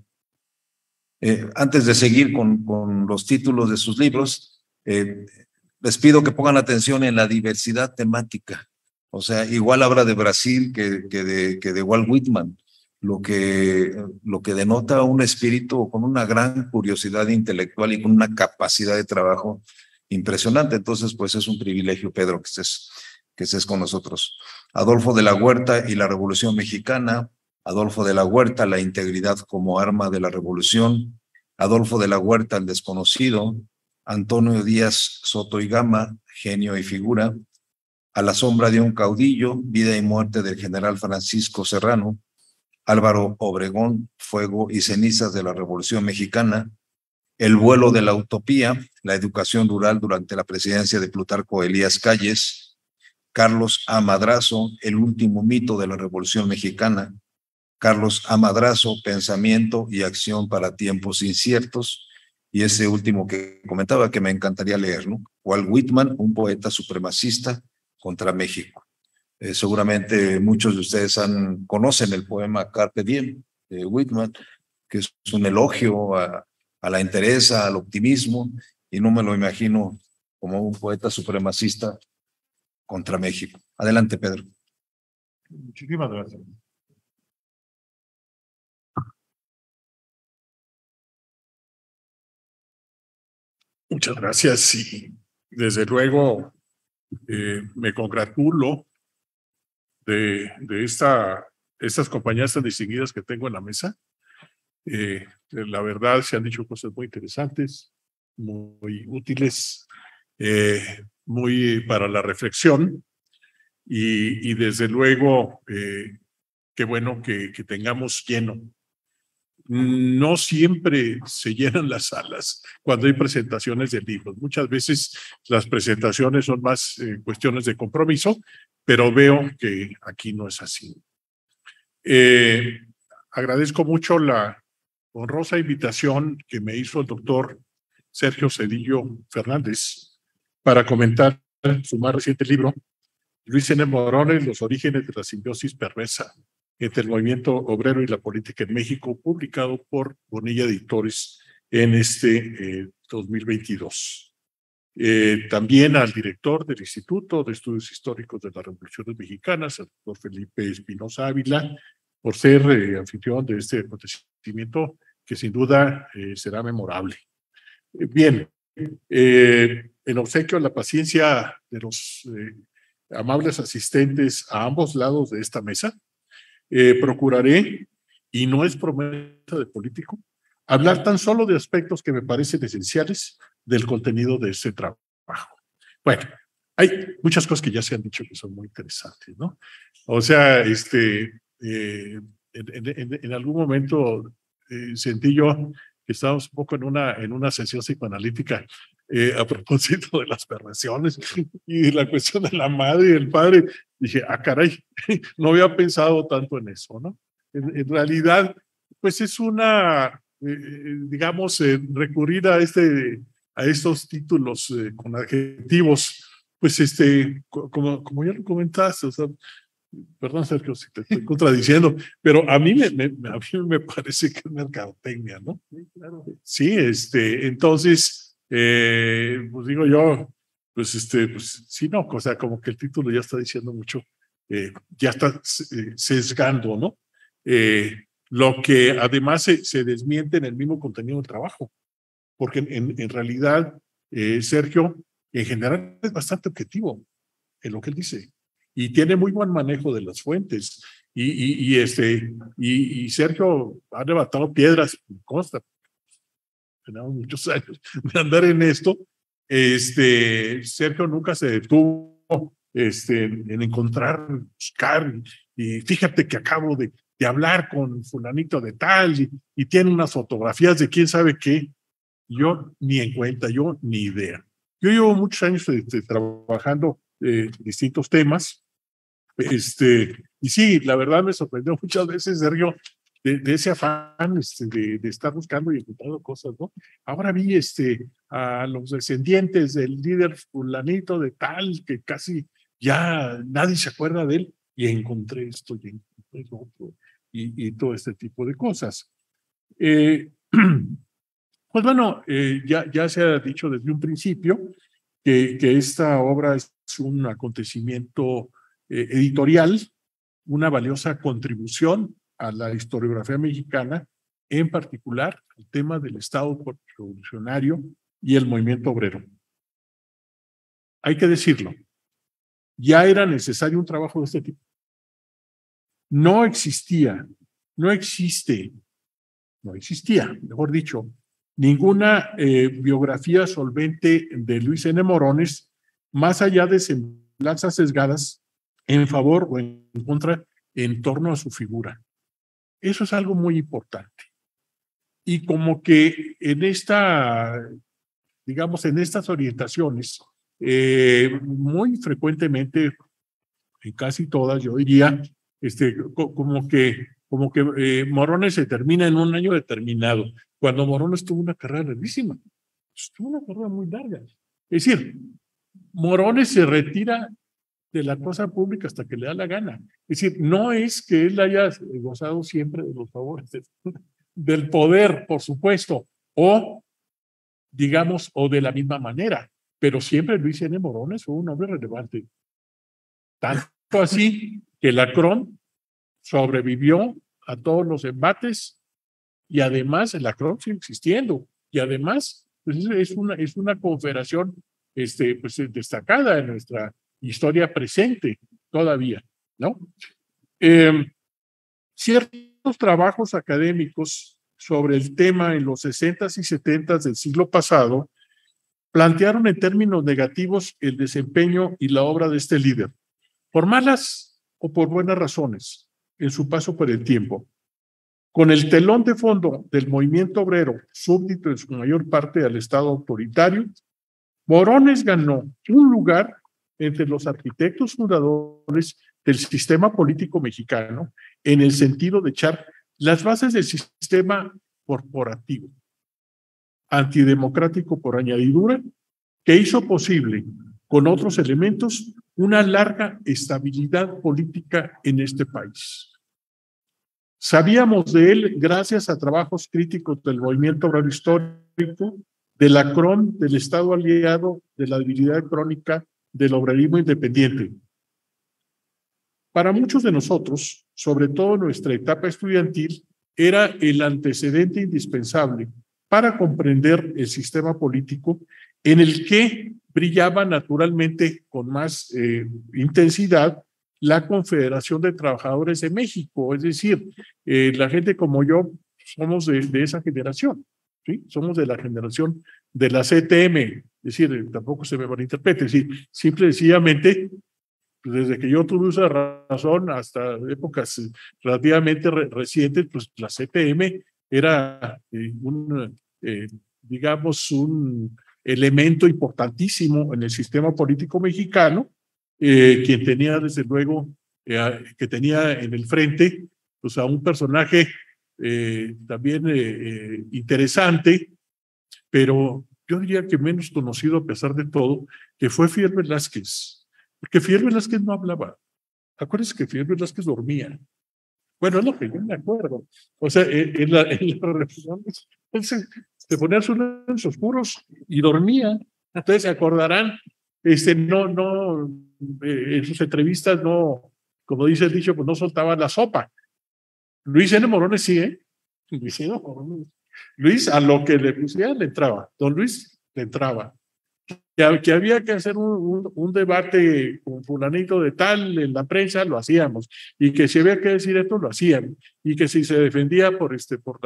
Antes de seguir con los títulos de sus libros, les pido que pongan atención en la diversidad temática. O sea, igual habla de Brasil que de Walt Whitman, lo que denota un espíritu con una gran curiosidad intelectual y con una capacidad de trabajo impresionante. Entonces, pues es un privilegio, Pedro, que estés con nosotros. Adolfo de la Huerta y la Revolución Mexicana. Adolfo de la Huerta, la integridad como arma de la revolución. Adolfo de la Huerta, el desconocido. Antonio Díaz Soto y Gama, genio y figura. A la sombra de un caudillo, vida y muerte del general Francisco Serrano. Álvaro Obregón, fuego y cenizas de la Revolución Mexicana. El vuelo de la utopía, la educación rural durante la presidencia de Plutarco Elías Calles. Carlos A. Madrazo, el último mito de la Revolución Mexicana. Carlos A. Madrazo, pensamiento y acción para tiempos inciertos. Y ese último que comentaba que me encantaría leer, ¿no? Walt Whitman, un poeta supremacista contra México. Seguramente muchos de ustedes conocen el poema Carpe Diem de Whitman, que es un elogio a la entereza, al optimismo, y no me lo imagino como un poeta supremacista contra México. Adelante, Pedro. Muchísimas gracias. Muchas gracias y desde luego me congratulo de estas compañías tan distinguidas que tengo en la mesa. La verdad se han dicho cosas muy interesantes, muy útiles, muy para la reflexión y desde luego qué bueno que tengamos lleno. No siempre se llenan las salas cuando hay presentaciones de libros. Muchas veces las presentaciones son más cuestiones de compromiso, pero veo que aquí no es así. Agradezco mucho la honrosa invitación que me hizo el doctor Sergio Cedillo Fernández para comentar su más reciente libro, Luis N. Morones, los orígenes de la simbiosis perversa entre el movimiento obrero y la política en México, publicado por Bonilla Editores en este 2022. También al director del Instituto de Estudios Históricos de las Revoluciones Mexicanas, al doctor Felipe Espinosa Ávila, por ser anfitrión de este acontecimiento que sin duda será memorable. Bien, en obsequio a la paciencia de los amables asistentes a ambos lados de esta mesa, procuraré, y no es promesa de político, hablar tan solo de aspectos que me parecen esenciales del contenido de ese trabajo. Bueno, hay muchas cosas que ya se han dicho que son muy interesantes, ¿no? O sea, en algún momento sentí yo que estábamos un poco en una sesión psicoanalítica a propósito de las perversiones y la cuestión de la madre y el padre. Dije, caray, no había pensado tanto en eso, ¿no? En realidad, pues es una, digamos, recurrir a estos títulos con adjetivos, pues como ya lo comentaste, o sea, perdón, Sergio, si te estoy contradiciendo, pero a mí me parece que es mercadotecnia, ¿no? Sí, entonces, pues digo yo, pues sí, no, o sea, como que el título ya está diciendo mucho, ya está sesgando, ¿no? Lo que además se desmiente en el mismo contenido del trabajo, porque en realidad, Sergio, en general es bastante objetivo en lo que él dice y tiene muy buen manejo de las fuentes y Sergio ha levantado piedras, me consta, tenemos muchos años de andar en esto. Sergio nunca se detuvo en encontrar, buscar y fíjate que acabo de hablar con fulanito de tal y tiene unas fotografías de quién sabe qué. Yo ni en cuenta, yo ni idea. Yo llevo muchos años trabajando distintos temas. Y sí, la verdad me sorprendió muchas veces, Sergio, de ese afán de estar buscando y encontrando cosas, ¿no? Ahora vi a los descendientes del líder fulanito de tal, que casi ya nadie se acuerda de él, y encontré esto y encontré lo otro, y todo este tipo de cosas. Pues bueno, ya se ha dicho desde un principio que esta obra es un acontecimiento editorial, una valiosa contribución a la historiografía mexicana, en particular el tema del Estado revolucionario y el movimiento obrero. Hay que decirlo, ya era necesario un trabajo de este tipo. No existía, mejor dicho, ninguna biografía solvente de Luis N. Morones, más allá de semblanzas sesgadas en favor o en contra en torno a su figura. Eso es algo muy importante. Y como que en digamos, en estas orientaciones, muy frecuentemente, en casi todas, yo diría, como que Morones se termina en un año determinado, cuando Morones tuvo una carrera larguísima, tuvo una carrera muy larga. Es decir, Morones se retira de la cosa pública hasta que le da la gana. Es decir, no es que él haya gozado siempre de los favores del poder, por supuesto, o digamos, o de la misma manera, pero siempre Luis N. Morones fue un hombre relevante. Tanto así que la CRON sobrevivió a todos los embates y además la CRON sigue existiendo y además pues es una confederación pues, destacada en nuestra historia presente todavía, ¿no? Ciertos trabajos académicos sobre el tema en los 60s y 70s del siglo pasado plantearon en términos negativos el desempeño y la obra de este líder, por malas o por buenas razones, en su paso por el tiempo. Con el telón de fondo del movimiento obrero, súbdito en su mayor parte al Estado autoritario, Morones ganó un lugar entre los arquitectos fundadores del sistema político mexicano en el sentido de echar las bases del sistema corporativo, antidemocrático por añadidura, que hizo posible, con otros elementos, una larga estabilidad política en este país. Sabíamos de él gracias a trabajos críticos del movimiento obrero histórico, de la CRON, del Estado aliado, de la debilidad crónica del obrerismo independiente. Para muchos de nosotros, sobre todo en nuestra etapa estudiantil, era el antecedente indispensable para comprender el sistema político en el que brillaba naturalmente con más intensidad la Confederación de Trabajadores de México. Es decir, la gente como yo somos de esa generación, ¿sí? Somos de la generación de la CTM, es decir, tampoco se me malinterprete, ¿sí? Simple y sencillamente, pues desde que yo tuve esa razón hasta épocas relativamente recientes, pues la CTM era digamos, un elemento importantísimo en el sistema político mexicano, quien tenía desde luego, que tenía en el frente pues, a un personaje también interesante, pero yo diría que menos conocido a pesar de todo, que fue Fidel Velázquez, porque Fidel Velázquez no hablaba. Acuérdense que Fidel Velázquez dormía. Bueno, es lo que yo me acuerdo. O sea, en las reuniones, él se ponía sus lentes oscuros y dormía. Ustedes se acordarán, en sus entrevistas no, como dice el dicho, pues no soltaba la sopa. Luis N. Morones sí, ¿eh? Luis N. Morones. Luis, a lo que le pusiera, le entraba. Don Luis le entraba. Que había que hacer un debate con fulanito de tal en la prensa, lo hacíamos. Y que si había que decir esto, lo hacían. Y que si se defendía por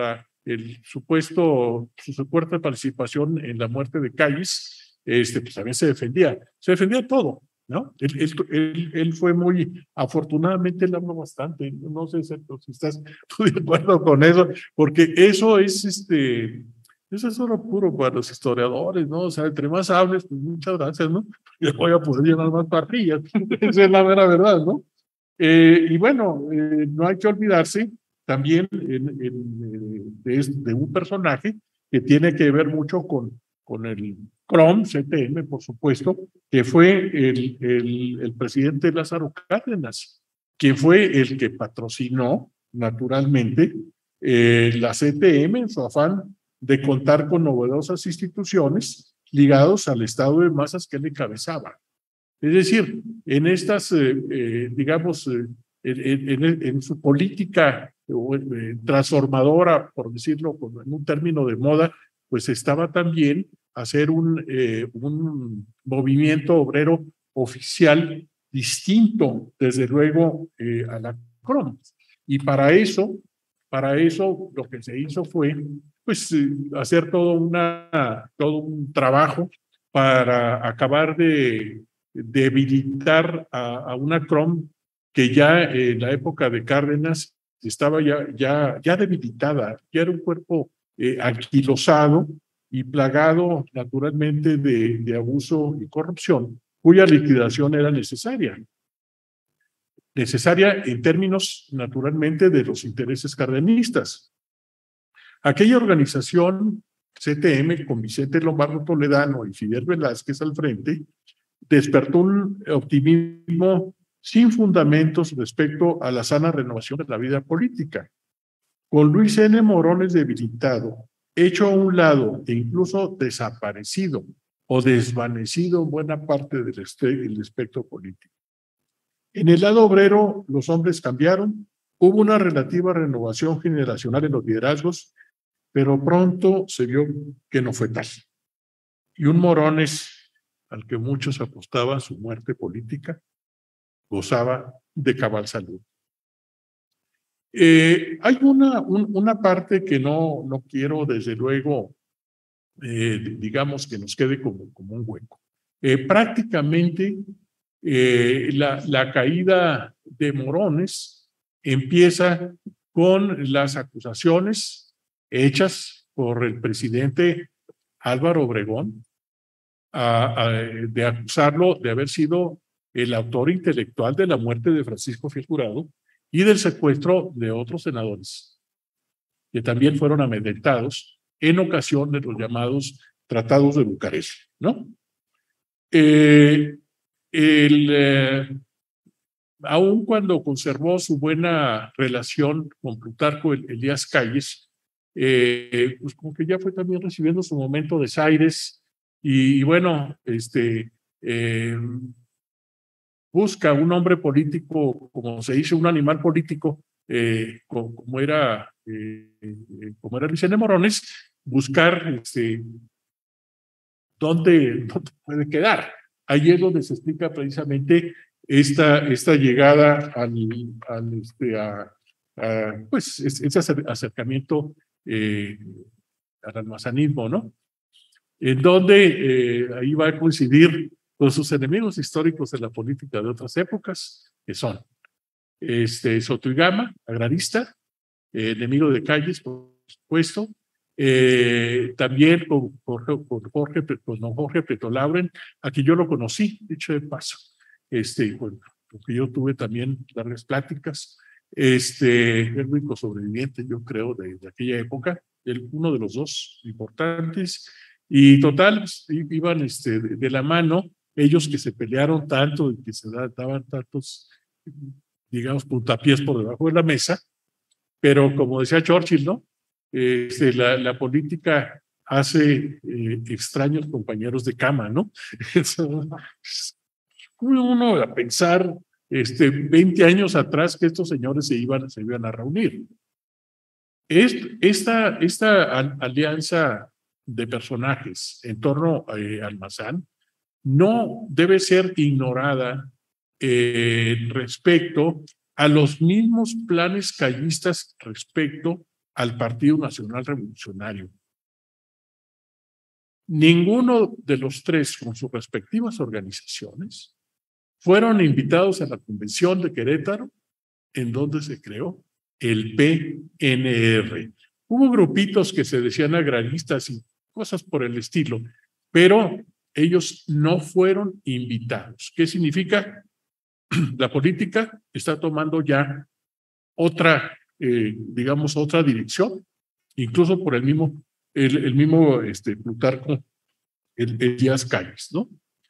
su supuesta participación en la muerte de Calles, pues también se defendía. Se defendía todo, ¿no? Él fue muy, afortunadamente él habló bastante. No sé si estás de acuerdo con eso, porque eso es eso es solo puro para los historiadores, ¿no? O sea, entre más hables, pues muchas gracias, ¿no? Yo voy a poder llenar más parrillas. Esa es la mera verdad, ¿no? Y bueno, no hay que olvidarse también de un personaje que tiene que ver mucho con el CROM, CTM, por supuesto, que fue el presidente Lázaro Cárdenas, quien fue el que patrocinó, naturalmente, la CTM en su afán de contar con novedosas instituciones ligados al estado de masas que él encabezaba. Es decir, en estas, digamos, en su política transformadora, por decirlo en un término de moda, pues estaba también hacer un movimiento obrero oficial distinto, desde luego, a la CROM. Y para eso lo que se hizo fue pues hacer todo un trabajo para acabar de debilitar a una CROM que ya en la época de Cárdenas estaba ya debilitada, ya era un cuerpo anquilosado y plagado naturalmente de abuso y corrupción, cuya liquidación era necesaria en términos naturalmente de los intereses cardenistas. Aquella organización CTM con Vicente Lombardo Toledano y Fidel Velázquez al frente despertó un optimismo sin fundamentos respecto a la sana renovación de la vida política. Con Luis N. Morones debilitado, hecho a un lado e incluso desaparecido o desvanecido en buena parte del espectro político. En el lado obrero, los hombres cambiaron, hubo una relativa renovación generacional en los liderazgos, pero pronto se vio que no fue tal. Y un Morones, al que muchos apostaban su muerte política, gozaba de cabal salud. Hay una parte que no quiero, desde luego, digamos que nos quede como un hueco. Prácticamente la caída de Morones empieza con las acusaciones hechas por el presidente Álvaro Obregón de acusarlo de haber sido el autor intelectual de la muerte de Francisco Fiel Jurado y del secuestro de otros senadores, que también fueron amedrentados en ocasión de los llamados tratados de Bucarest, ¿no? Aun cuando conservó su buena relación con Plutarco Elías Calles, pues como que ya fue también recibiendo su momento de desaires y bueno, busca un hombre político, como se dice, un animal político, como era Luis N. Morones, buscar dónde puede quedar. Ahí es donde se explica precisamente esta llegada pues ese acercamiento al almazanismo, ¿no? En donde ahí va a coincidir con sus enemigos históricos de la política de otras épocas, que son Sotoygama, agrarista, enemigo de Calles, por supuesto, también con don Jorge Petolauren, a quien yo lo conocí, dicho de paso, bueno, porque yo tuve también largas pláticas, el único sobreviviente, yo creo, de aquella época, uno de los dos importantes, y total, pues, iban de la mano, ellos que se pelearon tanto y que se daban tantos, digamos, puntapiés por debajo de la mesa, pero como decía Churchill, ¿no? La política hace extraños compañeros de cama, ¿no? Uno a pensar 20 años atrás que estos señores se iban a reunir. Esta alianza de personajes en torno a Almazán no debe ser ignorada respecto a los mismos planes callistas respecto al Partido Nacional Revolucionario. Ninguno de los tres, con sus respectivas organizaciones, fueron invitados a la Convención de Querétaro, en donde se creó el PNR. Hubo grupitos que se decían agraristas y cosas por el estilo, pero ellos no fueron invitados. ¿Qué significa? La política está tomando ya otra, digamos, otra dirección, incluso por el mismo Plutarco Elías Calles, ¿no?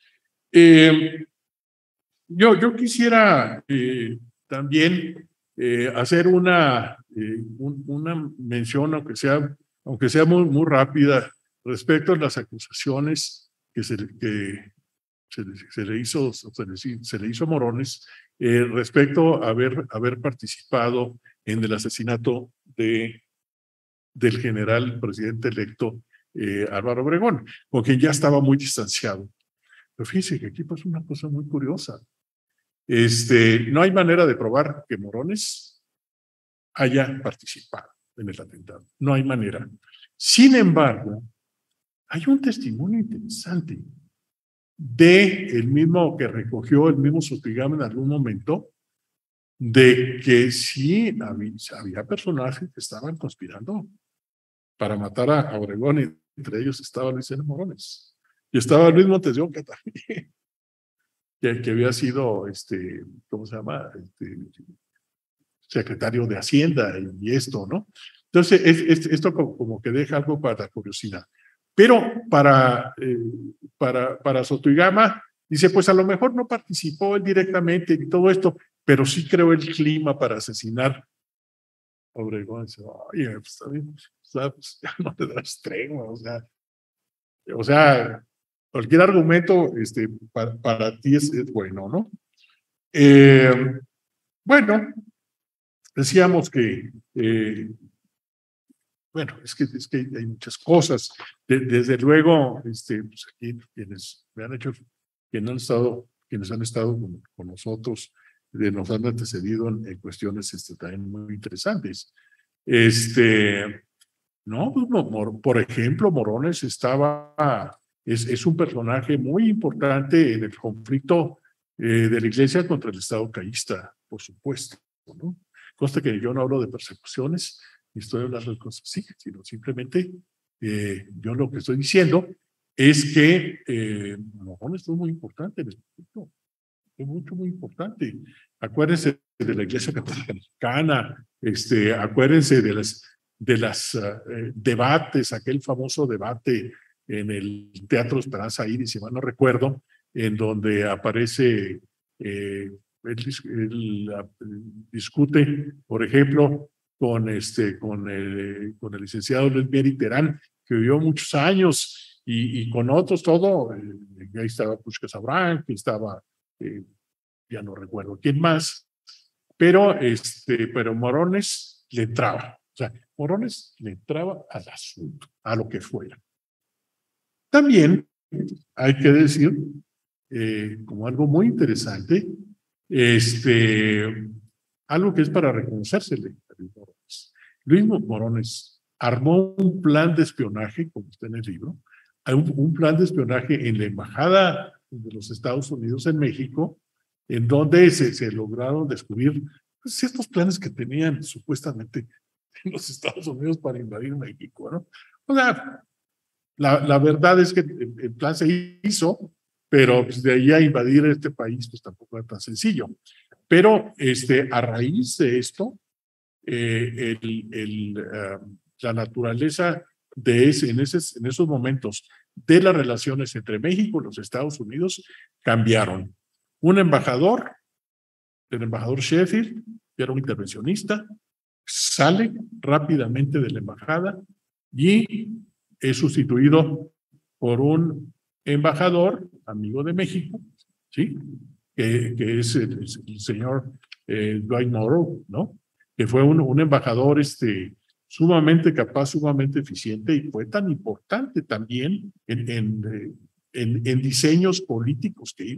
Yo quisiera también hacer una mención, aunque sea muy rápida, respecto a las acusaciones que se le hizo a Morones respecto a haber participado en el asesinato del general presidente electo Álvaro Obregón, con quien ya estaba muy distanciado. Pero fíjense que aquí pasa una cosa muy curiosa. No hay manera de probar que Morones haya participado en el atentado. No hay manera. Sin embargo, hay un testimonio interesante el mismo que recogió el mismo Sotoygama en algún momento, de que sí había personajes que estaban conspirando para matar a Obregón, y entre ellos estaba Luis N. Morones. Y estaba Luis Montes de Oca también, que había sido, ¿cómo se llama? Secretario de Hacienda y esto, ¿no? Entonces, esto como que deja algo para la curiosidad. Pero para Sotoygama, dice, pues a lo mejor no participó él directamente y todo esto, pero sí creó el clima para asesinar a Obregón. Dice, oye, pues está bien, pues, ya no le das tregua, o sea, cualquier argumento para ti es bueno, ¿no? Bueno, decíamos que bueno, es que hay muchas cosas. Desde luego, pues aquí quienes me han hecho, quienes han estado con nosotros, nos han antecedido en cuestiones también muy interesantes. No, por ejemplo, Morones es un personaje muy importante en el conflicto de la Iglesia contra el Estado caísta, por supuesto, ¿no? Consta que yo no hablo de persecuciones, ni estoy hablando de cosas así, sino simplemente yo lo que estoy diciendo es que Morones fue muy importante en el conflicto, fue muy importante. Acuérdense de la Iglesia Católica Mexicana, acuérdense de las debates, aquel famoso debate en el Teatro Esperanza Iris, si mal no recuerdo, en donde aparece, él discute, por ejemplo, con el licenciado Luis Mieri Terán, que vivió muchos años, y con otros todo, ahí estaba Pushkas Abraham, que estaba, ya no recuerdo quién más, pero Morones le entraba. O sea, Morones le entraba al asunto, a lo que fuera. También hay que decir, como algo muy interesante, algo que es para reconocérsele a Luis Morones. Luis Morones armó un plan de espionaje, como está en el libro, un plan de espionaje en la Embajada de los Estados Unidos en México, en donde se lograron descubrir pues, estos planes que tenían supuestamente en los Estados Unidos para invadir México, ¿no? O sea, la verdad es que el plan se hizo, pero pues, de ahí a invadir este país, pues tampoco era tan sencillo. Pero a raíz de esto, la naturaleza en esos momentos de las relaciones entre México y los Estados Unidos cambiaron. Un embajador, el embajador Sheffield, que era un intervencionista, sale rápidamente de la embajada y es sustituido por un embajador, amigo de México, ¿sí? Que es el señor Dwight Morrow, ¿no? Que fue un embajador sumamente capaz, sumamente eficiente y fue tan importante también en diseños políticos que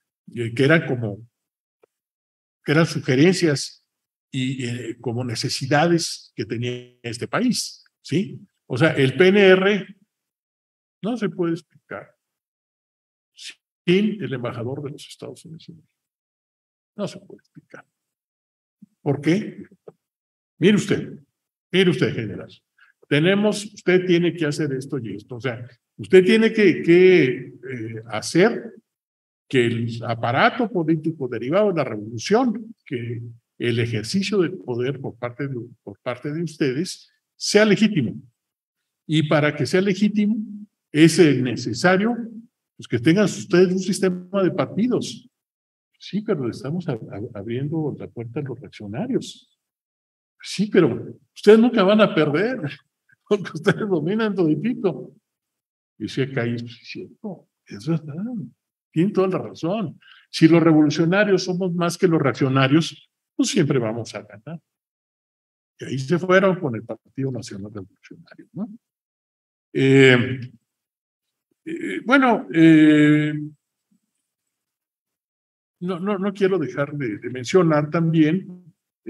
eran sugerencias y como necesidades que tenía este país, ¿sí? O sea, el PNR no se puede explicar sin el embajador de los Estados Unidos. No se puede explicar. ¿Por qué? Mire usted, general. Usted tiene que hacer esto y esto. O sea, usted tiene que hacer que el aparato político derivado de la revolución, que el ejercicio del poder por parte de ustedes sea legítimo. Y para que sea legítimo, es necesario pues, que tengan ustedes un sistema de partidos. Sí, pero le estamos abriendo la puerta a los reaccionarios. Sí, pero ustedes nunca van a perder, porque ustedes dominan toditito. Y si acá es cierto, es verdad. Tienen toda la razón. Si los revolucionarios somos más que los reaccionarios, pues siempre vamos a ganar. Y ahí se fueron con el Partido Nacional Revolucionario, ¿no? No quiero dejar de mencionar también,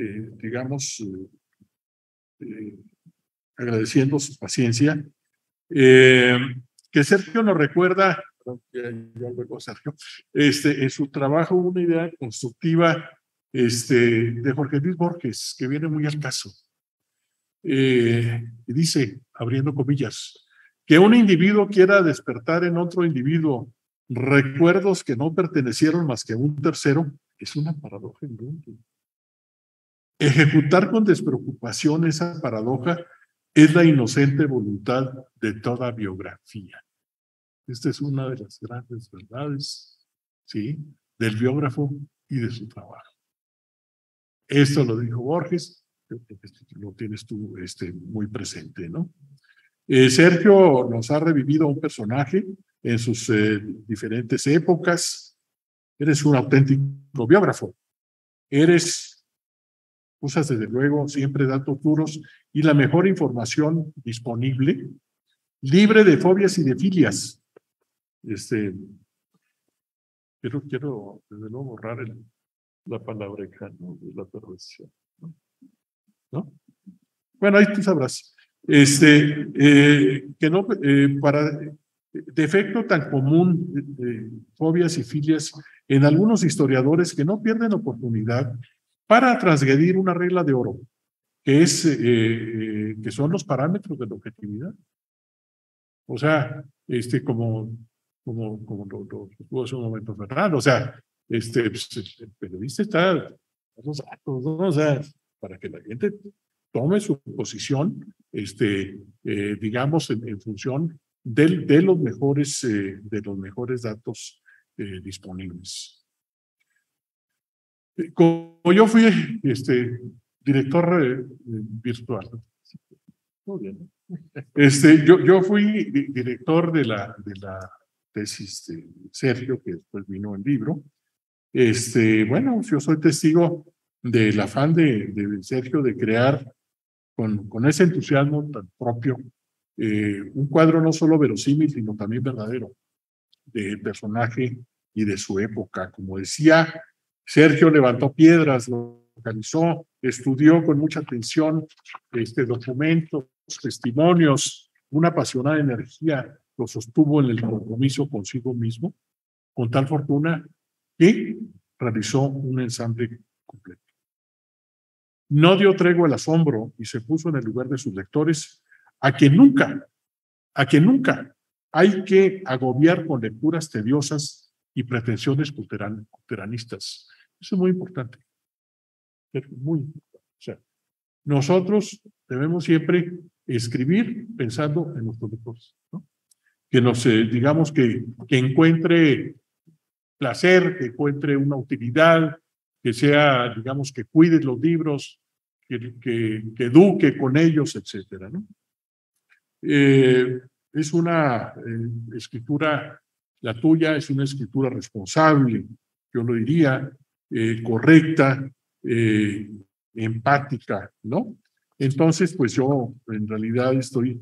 agradeciendo su paciencia, que Sergio nos recuerda, Sergio, en su trabajo una idea constructiva de Jorge Luis Borges, que viene muy al caso. Y dice, abriendo comillas, que un individuo quiera despertar en otro individuo recuerdos que no pertenecieron más que a un tercero, es una paradoja inútil. Ejecutar con despreocupación esa paradoja es la inocente voluntad de toda biografía. Esta es una de las grandes verdades, ¿sí?, del biógrafo y de su trabajo. Esto lo dijo Borges, lo tienes tú muy presente, ¿no? Sergio nos ha revivido a un personaje en sus diferentes épocas. Eres un auténtico biógrafo. Usas desde luego siempre datos duros y la mejor información disponible, libre de fobias y de filias. Quiero desde luego borrar la palabra ¿no? de la perversión. ¿No? Bueno, ahí tú sabrás. Que no, para defecto tan común, fobias y filias, en algunos historiadores que no pierden oportunidad para transgredir una regla de oro, que son los parámetros de la objetividad. O sea, como lo tuvo hace un momento Fernando, o sea, pues, el periodista está a los datos, ¿no? O sea, para que la gente tome su posición, digamos, en función de los mejores datos disponibles. Como yo fui director virtual, muy bien, yo fui director de la tesis de Sergio, que después vino el libro. Bueno, yo soy testigo del afán de Sergio de crear con ese entusiasmo tan propio un cuadro no solo verosímil, sino también verdadero del personaje y de su época. Como decía, Sergio levantó piedras, localizó, estudió con mucha atención documentos, testimonios, una apasionada energía lo sostuvo en el compromiso consigo mismo, con tal fortuna que realizó un ensamble completo. No dio tregua al asombro y se puso en el lugar de sus lectores, a que nunca hay que agobiar con lecturas tediosas y pretensiones culteranistas. Eso es muy importante. Es muy importante. O sea, nosotros debemos siempre escribir pensando en nuestros lectores, ¿no? Que nos, digamos, que encuentre placer, que encuentre una utilidad, que sea, digamos, que cuide los libros, que eduque con ellos, etcétera, ¿no? Es una escritura, la tuya es una escritura responsable, yo lo diría, correcta, empática, ¿no? Entonces, pues yo en realidad estoy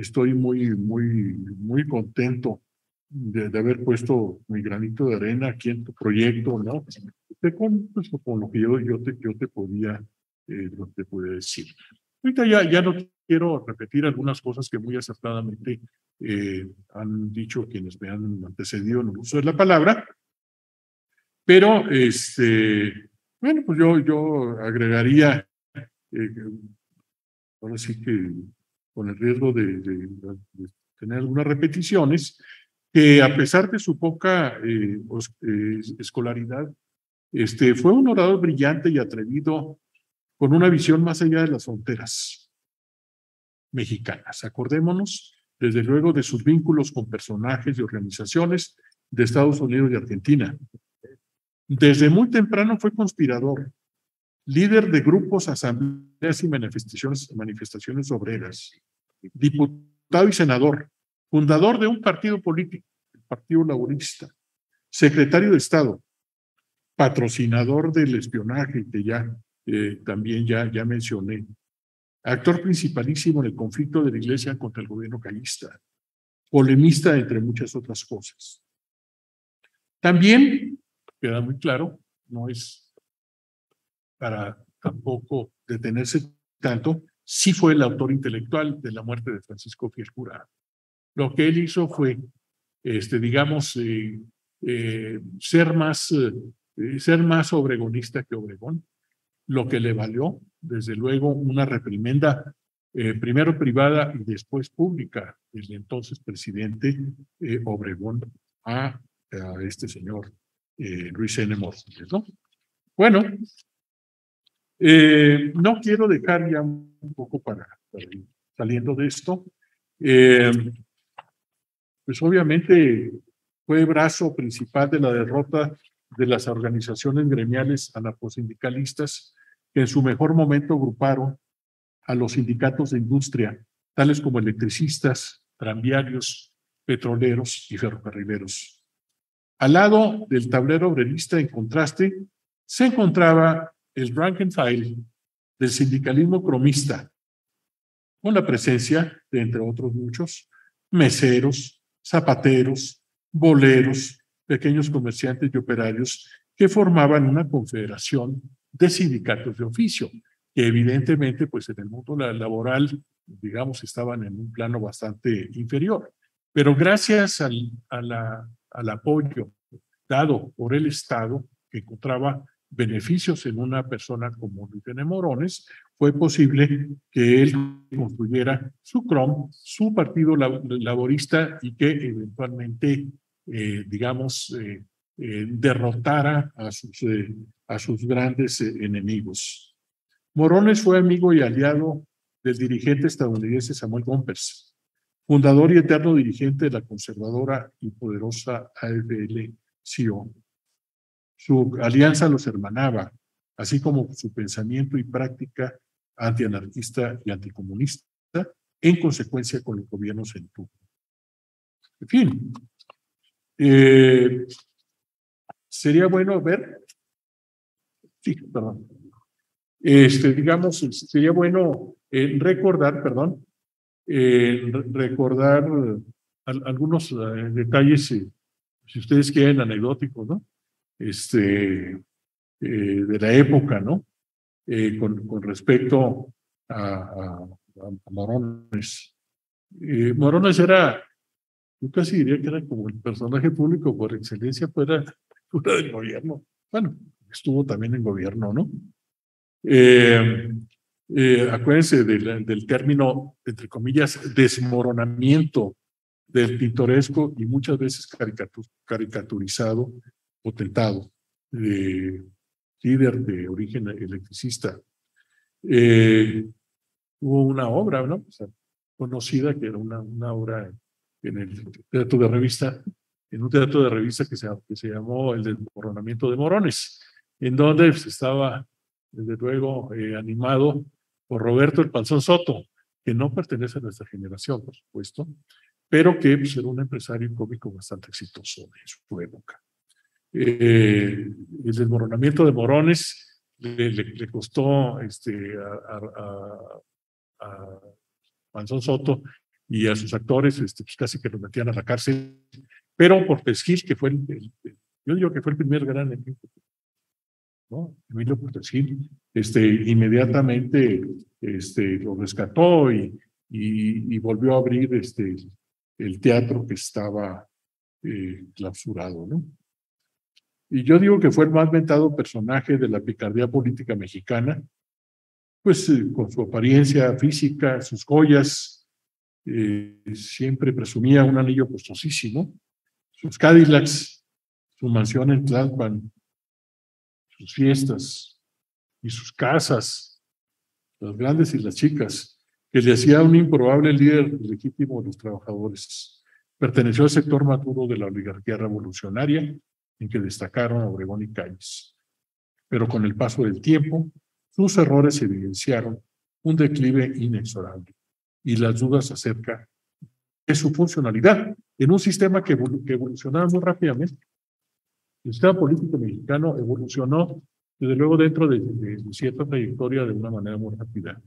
muy contento de haber puesto mi granito de arena aquí en tu proyecto, ¿no? Con lo que yo te podía decir. Ahorita ya no quiero repetir algunas cosas que muy acertadamente han dicho quienes me han antecedido en el uso de la palabra, pero bueno, pues yo agregaría, ahora sí que con el riesgo de tener algunas repeticiones, que a pesar de su poca escolaridad, fue un orador brillante y atrevido con una visión más allá de las fronteras mexicanas. Acordémonos, desde luego, de sus vínculos con personajes y organizaciones de Estados Unidos y Argentina. Desde muy temprano fue conspirador, líder de grupos, asambleas y manifestaciones obreras, diputado y senador, fundador de un partido político, el Partido Laborista, secretario de Estado, patrocinador del espionaje que ya también ya mencioné, actor principalísimo en el conflicto de la Iglesia contra el gobierno callista, polemista entre muchas otras cosas. También, queda muy claro, no es para tampoco detenerse tanto, sí fue el autor intelectual de la muerte de Francisco Fiel Jurado. Lo que él hizo fue, digamos, ser más obregonista que Obregón, lo que le valió, desde luego, una reprimenda, primero privada y después pública, del entonces presidente Obregón a este señor Luis N. Morales, ¿no? Bueno, no quiero dejar ya un poco para ir saliendo de esto. Pues obviamente fue brazo principal de la derrota de las organizaciones gremiales anarcosindicalistas que en su mejor momento agruparon a los sindicatos de industria, tales como electricistas, tranviarios, petroleros y ferrocarrileros. Al lado del tablero obrerista, en contraste, se encontraba el rank and file del sindicalismo cromista, con la presencia de, entre otros muchos, meseros, zapateros, boleros, pequeños comerciantes y operarios que formaban una confederación de sindicatos de oficio, que evidentemente, pues en el mundo laboral, digamos, estaban en un plano bastante inferior. Pero gracias al apoyo dado por el Estado, que encontraba beneficios en una persona como Luis N. Morones, fue posible que él construyera su CROM, su partido laborista, y que eventualmente, digamos, derrotara a sus grandes enemigos. Morones fue amigo y aliado del dirigente estadounidense Samuel Gompers, fundador y eterno dirigente de la conservadora y poderosa AFL-CIO. Su alianza los hermanaba, así como su pensamiento y práctica antianarquista y anticomunista, en consecuencia con los gobiernos en turno. En fin, sería bueno ver, sí, perdón, digamos, sería bueno recordar algunos detalles, si ustedes quieren, anecdóticos, ¿no? De la época, ¿no? Con respecto a a Morones. Morones era, yo casi diría que era como el personaje público por excelencia fuera del gobierno. Bueno, estuvo también en gobierno, ¿no? Acuérdense del término, entre comillas, desmoronamiento del pintoresco y muchas veces caricaturizado, potentado, líder de origen electricista. Hubo una obra, ¿no? O sea, conocida, que era una obra en el teatro de revista, en un teatro de revista que se llamó El Desmoronamiento de Morones, en donde estaba, desde luego, animado por Roberto el Panzón Soto, que no pertenece a nuestra generación, por supuesto, pero que pues, era un empresario cómico bastante exitoso en su época. El Desmoronamiento de Morones le costó a Panzón Soto y a sus actores pues casi que los metían a la cárcel, pero Portes que fue yo digo que fue el primer gran enemigo, ¿no? Emilio Portes Gil, inmediatamente lo rescató y volvió a abrir el teatro que estaba clausurado, ¿no? Y yo digo que fue el más mentado personaje de la picardía política mexicana, pues con su apariencia física, sus joyas, siempre presumía un anillo costosísimo, sus Cadillacs, su mansión en Tlalpan, sus fiestas y sus casas, las grandes y las chicas, que le hacía un improbable líder legítimo de los trabajadores. Perteneció al sector maduro de la oligarquía revolucionaria, en que destacaron Obregón y Calles. Pero con el paso del tiempo, sus errores evidenciaron un declive inexorable y las dudas acerca de su funcionalidad en un sistema que evolucionaba muy rápidamente. El sistema político mexicano evolucionó, desde luego, dentro de cierta trayectoria de una manera muy rápida.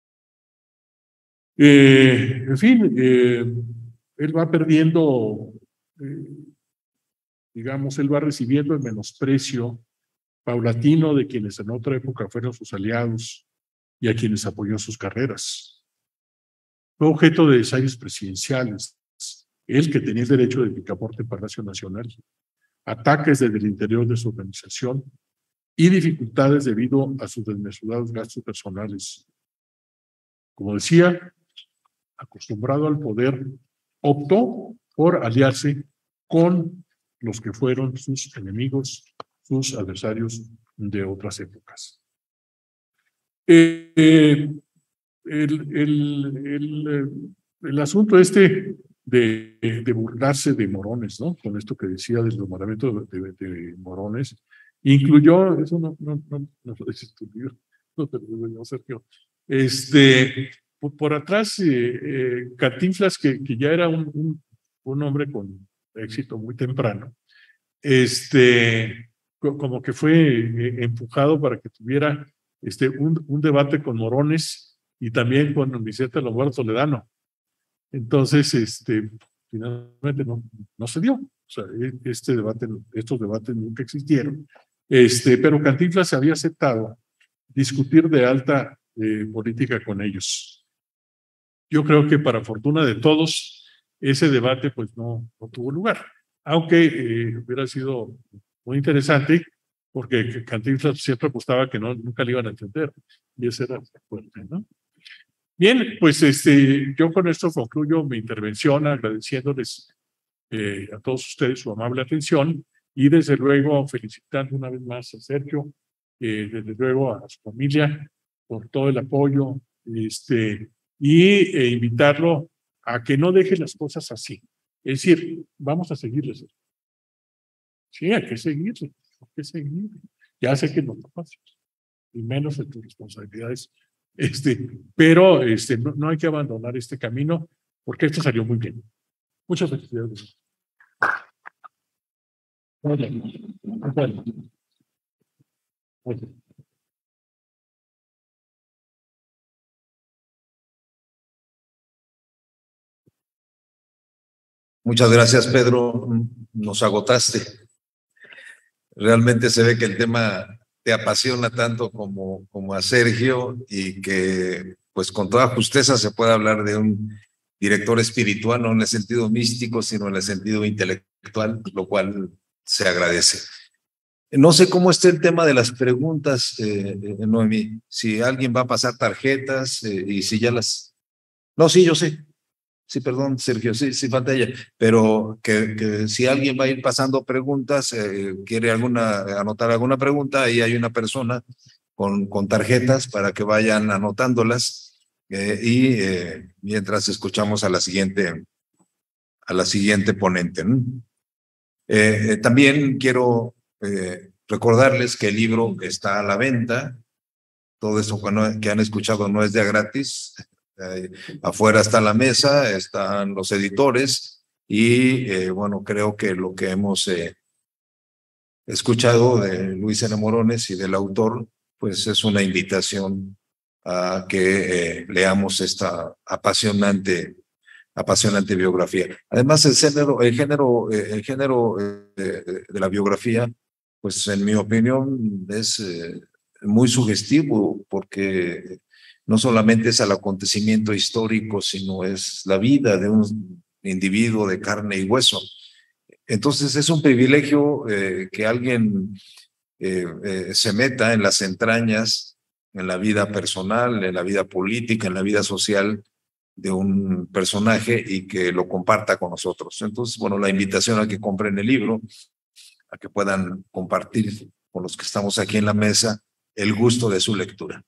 En fin, él va perdiendo, digamos, él va recibiendo el menosprecio paulatino de quienes en otra época fueron sus aliados y a quienes apoyó sus carreras. Fue objeto de ensayos presidenciales, él que tenía el derecho de picaporte en Palacio Nacional, ataques desde el interior de su organización y dificultades debido a sus desmesurados gastos personales. Como decía, acostumbrado al poder, optó por aliarse con los que fueron sus enemigos, sus adversarios de otras épocas. El asunto de burlarse de Morones, ¿no? Con esto que decía del nombramiento de Morones, incluyó, eso no es tu libro, no te lo digo yo, Sergio, por atrás, Cantinflas, que ya era un hombre con éxito muy temprano, como que fue empujado para que tuviera un debate con Morones y también con Vicente Lombardo Toledano. Entonces, finalmente no se dio. O sea, estos debates nunca existieron. Pero Cantinflas había aceptado discutir de alta política con ellos. Yo creo que para fortuna de todos, ese debate pues no tuvo lugar. Aunque hubiera sido muy interesante, porque Cantinflas siempre apostaba que nunca le iban a entender. Y ese era fuerte, ¿no? Bien, pues yo con esto concluyo mi intervención agradeciéndoles a todos ustedes su amable atención y desde luego felicitando una vez más a Sergio, desde luego a su familia por todo el apoyo y invitarlo a que no deje las cosas así. Es decir, vamos a seguirles. Sí, hay que seguirle, hay que seguir. Ya sé que no es fácil, y menos en tus responsabilidades. Pero no hay que abandonar este camino porque esto salió muy bien. Muchas felicidades. Muchas gracias, Pedro. Nos agotaste. Realmente se ve que el tema te apasiona tanto como a Sergio y que pues con toda justeza se puede hablar de un director espiritual, no en el sentido místico, sino en el sentido intelectual, lo cual se agradece. No sé cómo está el tema de las preguntas, Noemí, si alguien va a pasar tarjetas y si ya las... No, sí, yo sé. Sí, perdón, Sergio, sí, falta ella, pero que si alguien va a ir pasando preguntas, quiere anotar alguna pregunta, ahí hay una persona con tarjetas para que vayan anotándolas mientras escuchamos a la siguiente ponente, ¿no? También quiero recordarles que el libro está a la venta. Todo eso que han escuchado no es de gratis. Afuera está la mesa, están los editores y bueno, creo que lo que hemos escuchado de Luis N. Morones y del autor, pues es una invitación a que leamos esta apasionante biografía. Además, el género de la biografía, pues en mi opinión es muy sugestivo porque no solamente es el acontecimiento histórico, sino es la vida de un individuo de carne y hueso. Entonces es un privilegio que alguien se meta en las entrañas, en la vida personal, en la vida política, en la vida social de un personaje y que lo comparta con nosotros. Entonces, bueno, la invitación a que compren el libro, a que puedan compartir con los que estamos aquí en la mesa el gusto de su lectura.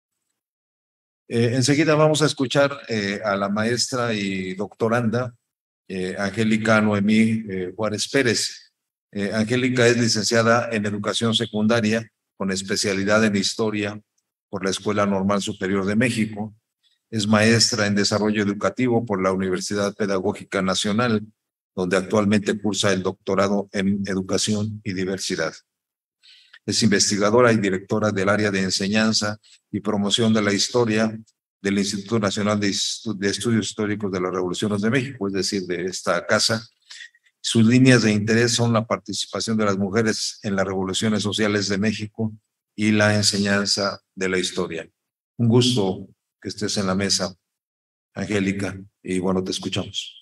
Enseguida vamos a escuchar a la maestra y doctoranda Angélica Noemí Juárez Pérez. Angélica es licenciada en Educación Secundaria con especialidad en Historia por la Escuela Normal Superior de México. Es maestra en Desarrollo Educativo por la Universidad Pedagógica Nacional, donde actualmente cursa el doctorado en Educación y Diversidad. Es investigadora y directora del área de enseñanza y promoción de la historia del Instituto Nacional de Estudios Históricos de las Revoluciones de México, es decir, de esta casa. Sus líneas de interés son la participación de las mujeres en las revoluciones sociales de México y la enseñanza de la historia. Un gusto que estés en la mesa, Angélica, y bueno, te escuchamos.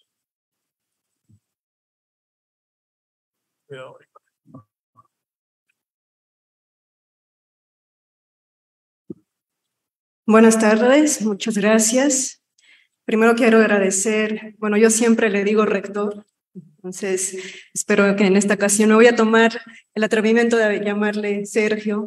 Buenas tardes, muchas gracias. Primero quiero agradecer, bueno, yo siempre le digo rector, entonces espero que en esta ocasión no voy a tomar el atrevimiento de llamarle Sergio.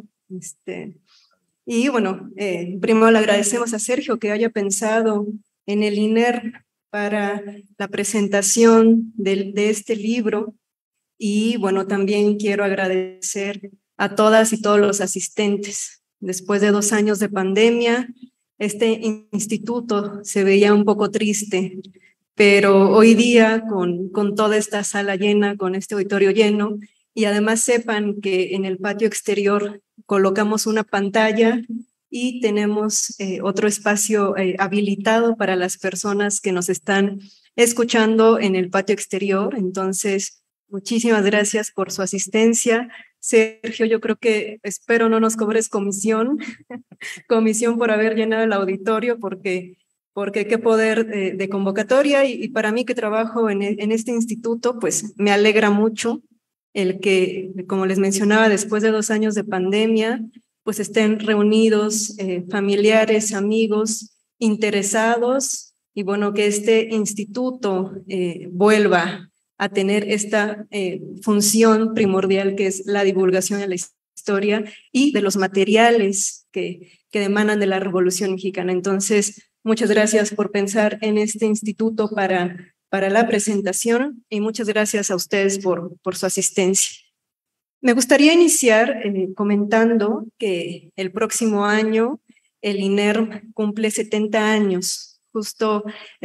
Y bueno, primero le agradecemos a Sergio que haya pensado en el INER para la presentación de este libro. Y bueno, también quiero agradecer a todas y todos los asistentes. Después de 2 años de pandemia, este instituto se veía un poco triste, pero hoy día con toda esta sala llena, con este auditorio lleno, y además sepan que en el patio exterior colocamos una pantalla y tenemos otro espacio habilitado para las personas que nos están escuchando en el patio exterior. Entonces, muchísimas gracias por su asistencia. Sergio, yo creo que espero no nos cobres comisión por haber llenado el auditorio, porque qué poder de convocatoria, y para mí que trabajo en este instituto, pues me alegra mucho el que, como les mencionaba, después de 2 años de pandemia, pues estén reunidos familiares, amigos, interesados, y bueno, que este instituto vuelva a tener esta función primordial que es la divulgación de la historia y de los materiales que emanan de la Revolución Mexicana. Entonces, muchas gracias por pensar en este instituto para la presentación y muchas gracias a ustedes por su asistencia. Me gustaría iniciar comentando que el próximo año el INER cumple 70 años. Justo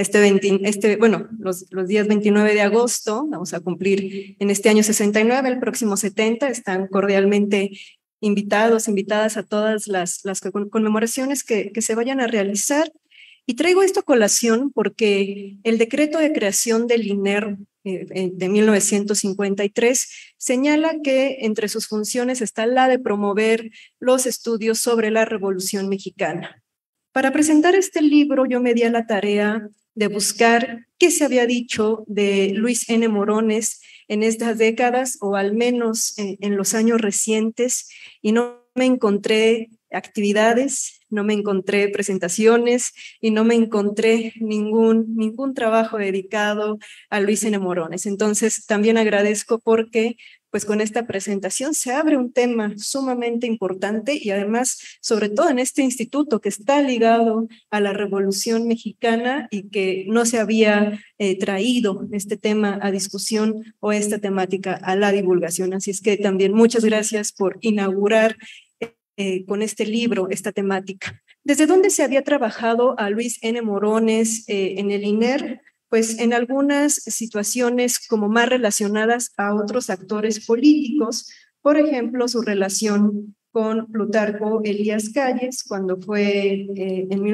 los días 29 de agosto vamos a cumplir en este año 69, el próximo 70. Están cordialmente invitadas a todas las conmemoraciones que se vayan a realizar. Y traigo esto a colación porque el decreto de creación del INER de 1953 señala que entre sus funciones está la de promover los estudios sobre la Revolución Mexicana. Para presentar este libro, yo me di a la tarea de buscar qué se había dicho de Luis N. Morones en estas décadas, o al menos en los años recientes, y no me encontré actividades, no me encontré presentaciones y no me encontré ningún trabajo dedicado a Luis N. Morones. Entonces, también agradezco porque pues con esta presentación se abre un tema sumamente importante y además, sobre todo en este instituto que está ligado a la Revolución Mexicana y que no se había traído este tema a discusión o esta temática a la divulgación. Así es que también muchas gracias por inaugurar con este libro esta temática. ¿Desde dónde se había trabajado a Luis N. Morones en el INER? Pues en algunas situaciones como más relacionadas a otros actores políticos, por ejemplo, su relación con Plutarco Elías Calles, cuando fue en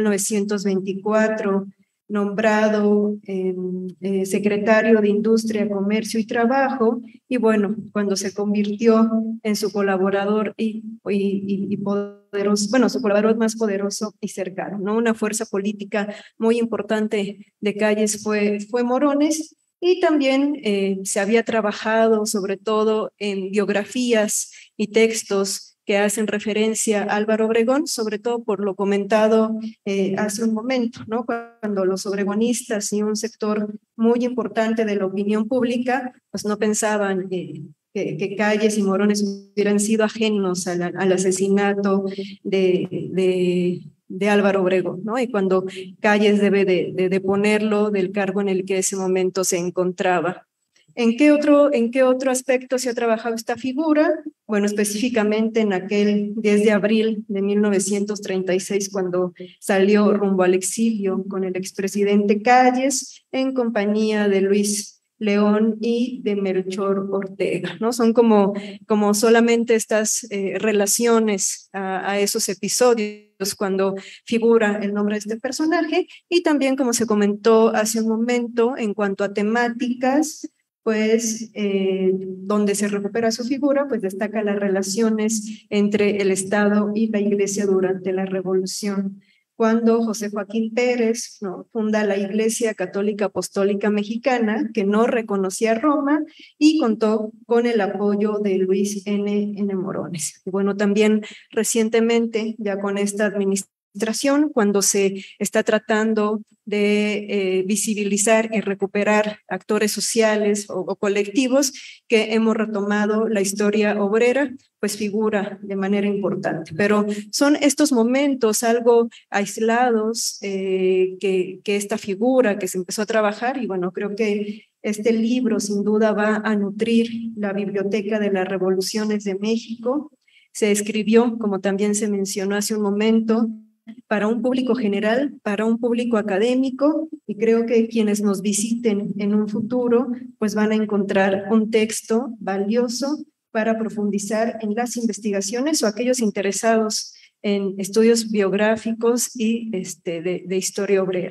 1924 nombrado secretario de Industria, Comercio y Trabajo, y bueno, cuando se convirtió en su colaborador y poderoso, bueno, su colaborador más poderoso y cercano, ¿no? Una fuerza política muy importante de Calles fue Morones, y también se había trabajado sobre todo en biografías y textos que hacen referencia a Álvaro Obregón, sobre todo por lo comentado hace un momento, ¿no? Cuando los obregonistas y un sector muy importante de la opinión pública, pues no pensaban que Calles y Morones hubieran sido ajenos al asesinato de Álvaro Obregón, ¿no? Y cuando Calles debe de deponerlo del cargo en el que ese momento se encontraba. ¿En qué otro aspecto se ha trabajado esta figura? Bueno, específicamente en aquel 10 de abril de 1936, cuando salió rumbo al exilio con el expresidente Calles, en compañía de Luis León y de Melchor Ortega, ¿no? Son como solamente estas relaciones a esos episodios cuando figura el nombre de este personaje, y también, como se comentó hace un momento, en cuanto a temáticas, pues donde se recupera su figura, pues destaca las relaciones entre el Estado y la Iglesia durante la Revolución, cuando José Joaquín Pérez, ¿no?, funda la Iglesia Católica Apostólica Mexicana, que no reconocía a Roma y contó con el apoyo de Luis N. Morones. Y bueno, también recientemente, ya con esta administración, cuando se está tratando de visibilizar y recuperar actores sociales o colectivos que hemos retomado la historia obrera, pues figura de manera importante. Pero son estos momentos algo aislados que esta figura que se empezó a trabajar, y bueno, creo que este libro sin duda va a nutrir la biblioteca de las revoluciones de México. Se escribió, como también se mencionó hace un momento, para un público general, para un público académico, y creo que quienes nos visiten en un futuro pues van a encontrar un texto valioso para profundizar en las investigaciones, o aquellos interesados en estudios biográficos y de historia obrera.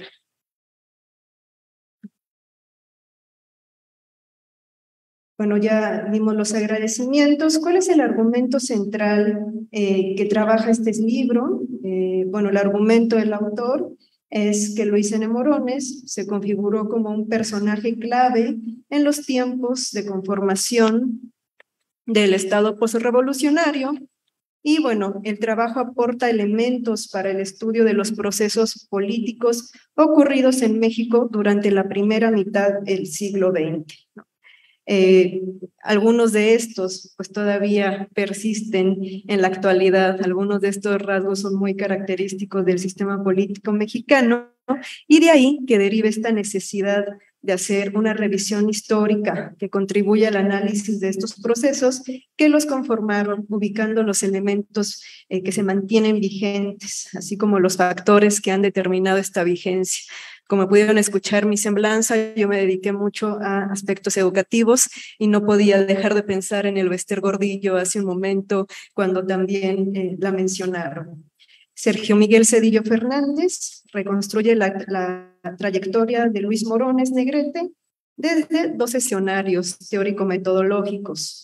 Bueno, ya dimos los agradecimientos. ¿Cuál es el argumento central que trabaja este libro? Bueno, el argumento del autor es que Luis N. Morones se configuró como un personaje clave en los tiempos de conformación del Estado postrevolucionario, y bueno, el trabajo aporta elementos para el estudio de los procesos políticos ocurridos en México durante la primera mitad del siglo XX, ¿no? Algunos de estos pues todavía persisten en la actualidad. Algunos de estos rasgos son muy característicos del sistema político mexicano, ¿no? Y de ahí que deriva esta necesidad de hacer una revisión histórica que contribuya al análisis de estos procesos que los conformaron, ubicando los elementos que se mantienen vigentes, así como los factores que han determinado esta vigencia. Como pudieron escuchar mi semblanza, yo me dediqué mucho a aspectos educativos y no podía dejar de pensar en el Bester Gordillo hace un momento cuando también la mencionaron. Sergio Miguel Cedillo Fernández reconstruye la trayectoria de Luis Morones Negrete desde dos escenarios teórico-metodológicos.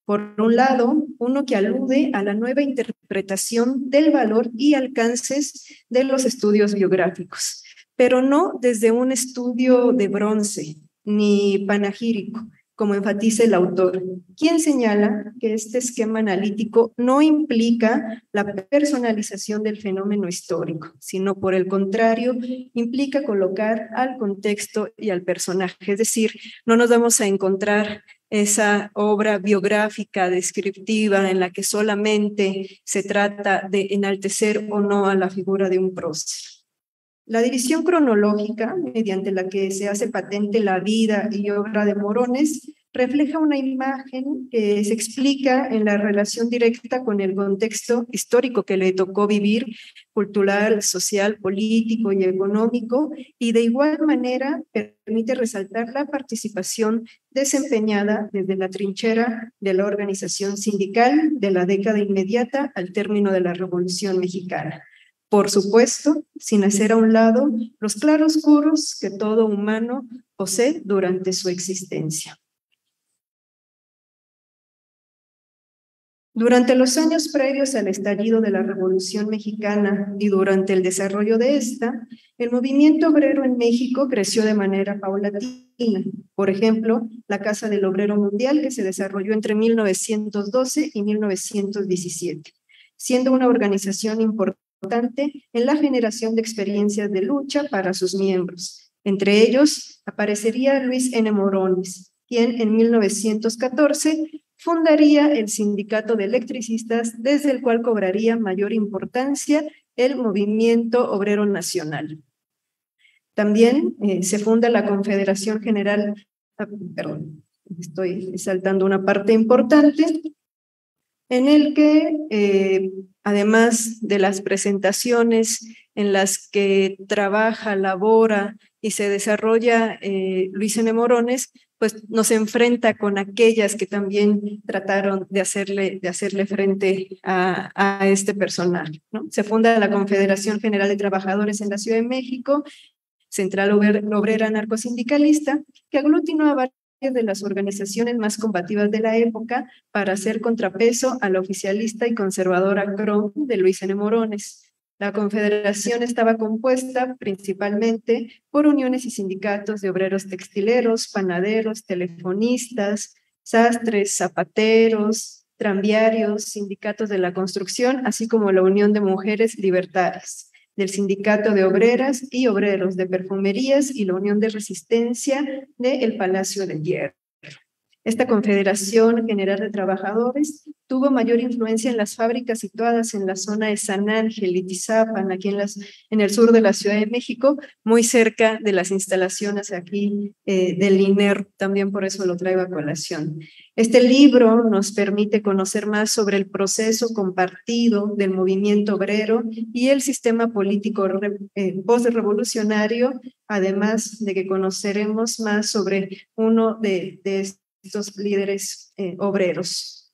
Por un lado, uno que alude a la nueva interpretación del valor y alcances de los estudios biográficos, pero no desde un estudio de bronce ni panegírico, como enfatiza el autor, quien señala que este esquema analítico no implica la personalización del fenómeno histórico, sino por el contrario, implica colocar al contexto y al personaje. Es decir, no nos vamos a encontrar esa obra biográfica descriptiva en la que solamente se trata de enaltecer o no a la figura de un prócer. La división cronológica, mediante la que se hace patente la vida y obra de Morones, refleja una imagen que se explica en la relación directa con el contexto histórico que le tocó vivir, cultural, social, político y económico, y de igual manera permite resaltar la participación desempeñada desde la trinchera de la organización sindical de la década inmediata al término de la Revolución Mexicana. Por supuesto, sin hacer a un lado los claroscuros que todo humano posee durante su existencia. Durante los años previos al estallido de la Revolución Mexicana y durante el desarrollo de esta, el movimiento obrero en México creció de manera paulatina. Por ejemplo, la Casa del Obrero Mundial, que se desarrolló entre 1912 y 1917, siendo una organización importante en la generación de experiencias de lucha para sus miembros. Entre ellos aparecería Luis N. Morones, quien en 1914 fundaría el Sindicato de Electricistas, desde el cual cobraría mayor importancia el Movimiento Obrero Nacional. También se funda la Confederación General, estoy saltando una parte importante, en el que, además de las presentaciones en las que trabaja, labora y se desarrolla Luis N. Morones, pues nos enfrenta con aquellas que también trataron de hacerle frente a este personaje, ¿no? Se funda la Confederación General de Trabajadores en la Ciudad de México, Central Obrera Anarcosindicalista, que aglutinó a varias de las organizaciones más combativas de la época para hacer contrapeso a la oficialista y conservadora CROM de Luis N. Morones. La confederación estaba compuesta principalmente por uniones y sindicatos de obreros textileros, panaderos, telefonistas, sastres, zapateros, tranviarios, sindicatos de la construcción, así como la Unión de Mujeres Libertarias, del Sindicato de Obreras y Obreros de Perfumerías y la Unión de Resistencia del Palacio de Hierro. Esta Confederación General de Trabajadores tuvo mayor influencia en las fábricas situadas en la zona de San Ángel y Tizapan, aquí en el sur de la Ciudad de México, muy cerca de las instalaciones aquí del INER, también por eso lo traigo a colación. Este libro nos permite conocer más sobre el proceso compartido del movimiento obrero y el sistema político post-revolucionario, además de que conoceremos más sobre uno de estos líderes obreros.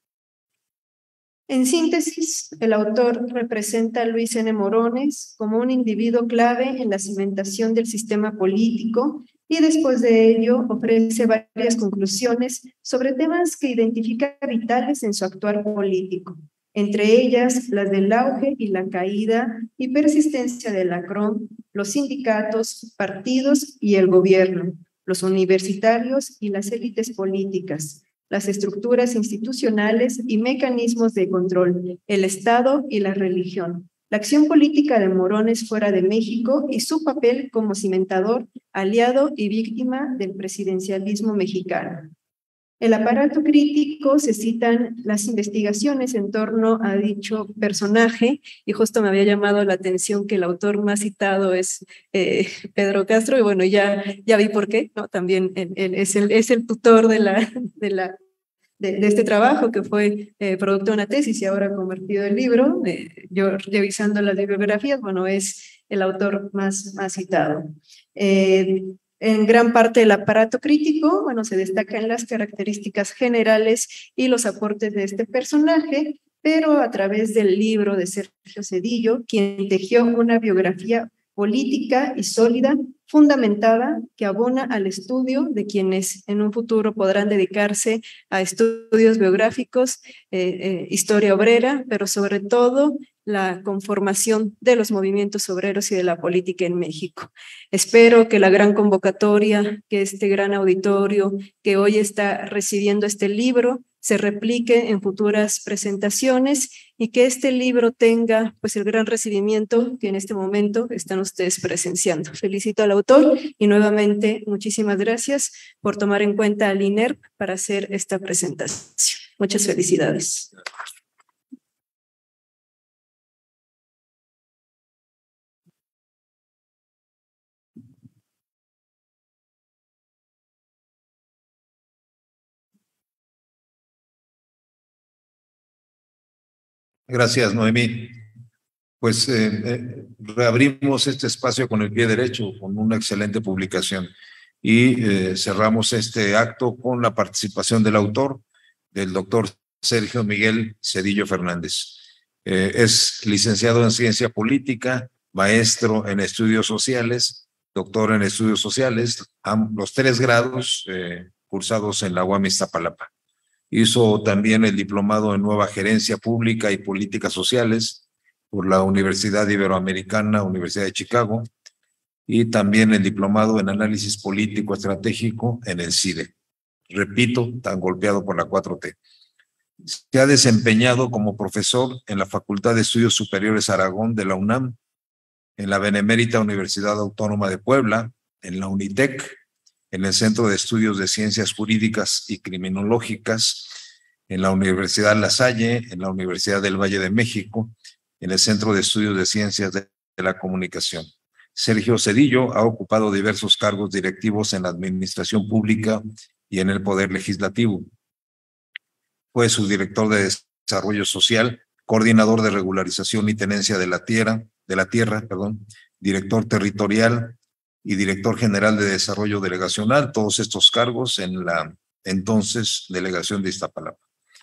En síntesis, el autor representa a Luis N. Morones como un individuo clave en la cimentación del sistema político y después de ello ofrece varias conclusiones sobre temas que identifica vitales en su actuar político, entre ellas las del auge y la caída y persistencia de la CROM, los sindicatos, partidos y el gobierno, los universitarios y las élites políticas, las estructuras institucionales y mecanismos de control, el Estado y la religión, la acción política de Morones fuera de México y su papel como cimentador, aliado y víctima del presidencialismo mexicano. El aparato crítico se citan las investigaciones en torno a dicho personaje y justo me había llamado la atención que el autor más citado es Pedro Castro y bueno, ya vi por qué, ¿no? También él es el tutor de este trabajo que fue producto de una tesis y ahora convertido en libro. Yo revisando las bibliografías, bueno, es el autor más citado. En gran parte del aparato crítico, bueno, se destacan las características generales y los aportes de este personaje, pero a través del libro de Sergio Zedillo, quien tejió una biografía política y sólida, fundamentada, que abona al estudio de quienes en un futuro podrán dedicarse a estudios biográficos, historia obrera, pero sobre todo la conformación de los movimientos obreros y de la política en México. Espero que la gran convocatoria, que este gran auditorio que hoy está recibiendo este libro, se replique en futuras presentaciones y que este libro tenga pues el gran recibimiento que en este momento están ustedes presenciando. Felicito al autor y nuevamente muchísimas gracias por tomar en cuenta al INERP para hacer esta presentación. Muchas felicidades. Gracias, Noemí. Pues reabrimos este espacio con el pie derecho, con una excelente publicación. Y cerramos este acto con la participación del autor, del doctor Sergio Miguel Zedillo Fernández. Es licenciado en Ciencia Política, maestro en Estudios Sociales, doctor en Estudios Sociales, los 3 grados cursados en la UAM Iztapalapa. Hizo también el diplomado en Nueva Gerencia Pública y Políticas Sociales por la Universidad Iberoamericana, Universidad de Chicago, y también el diplomado en Análisis Político Estratégico en el CIDE. Repito, tan golpeado por la 4T. Se ha desempeñado como profesor en la Facultad de Estudios Superiores Aragón de la UNAM, en la Benemérita Universidad Autónoma de Puebla, en la UNITEC, en el Centro de Estudios de Ciencias Jurídicas y Criminológicas, en la Universidad La Salle, en la Universidad del Valle de México, en el Centro de Estudios de Ciencias de la Comunicación. Sergio Zedillo ha ocupado diversos cargos directivos en la administración pública y en el Poder Legislativo. Fue subdirector de Desarrollo Social, coordinador de regularización y tenencia de la tierra, director territorial y director general de desarrollo delegacional, todos estos cargos en la entonces delegación de Iztapalapa.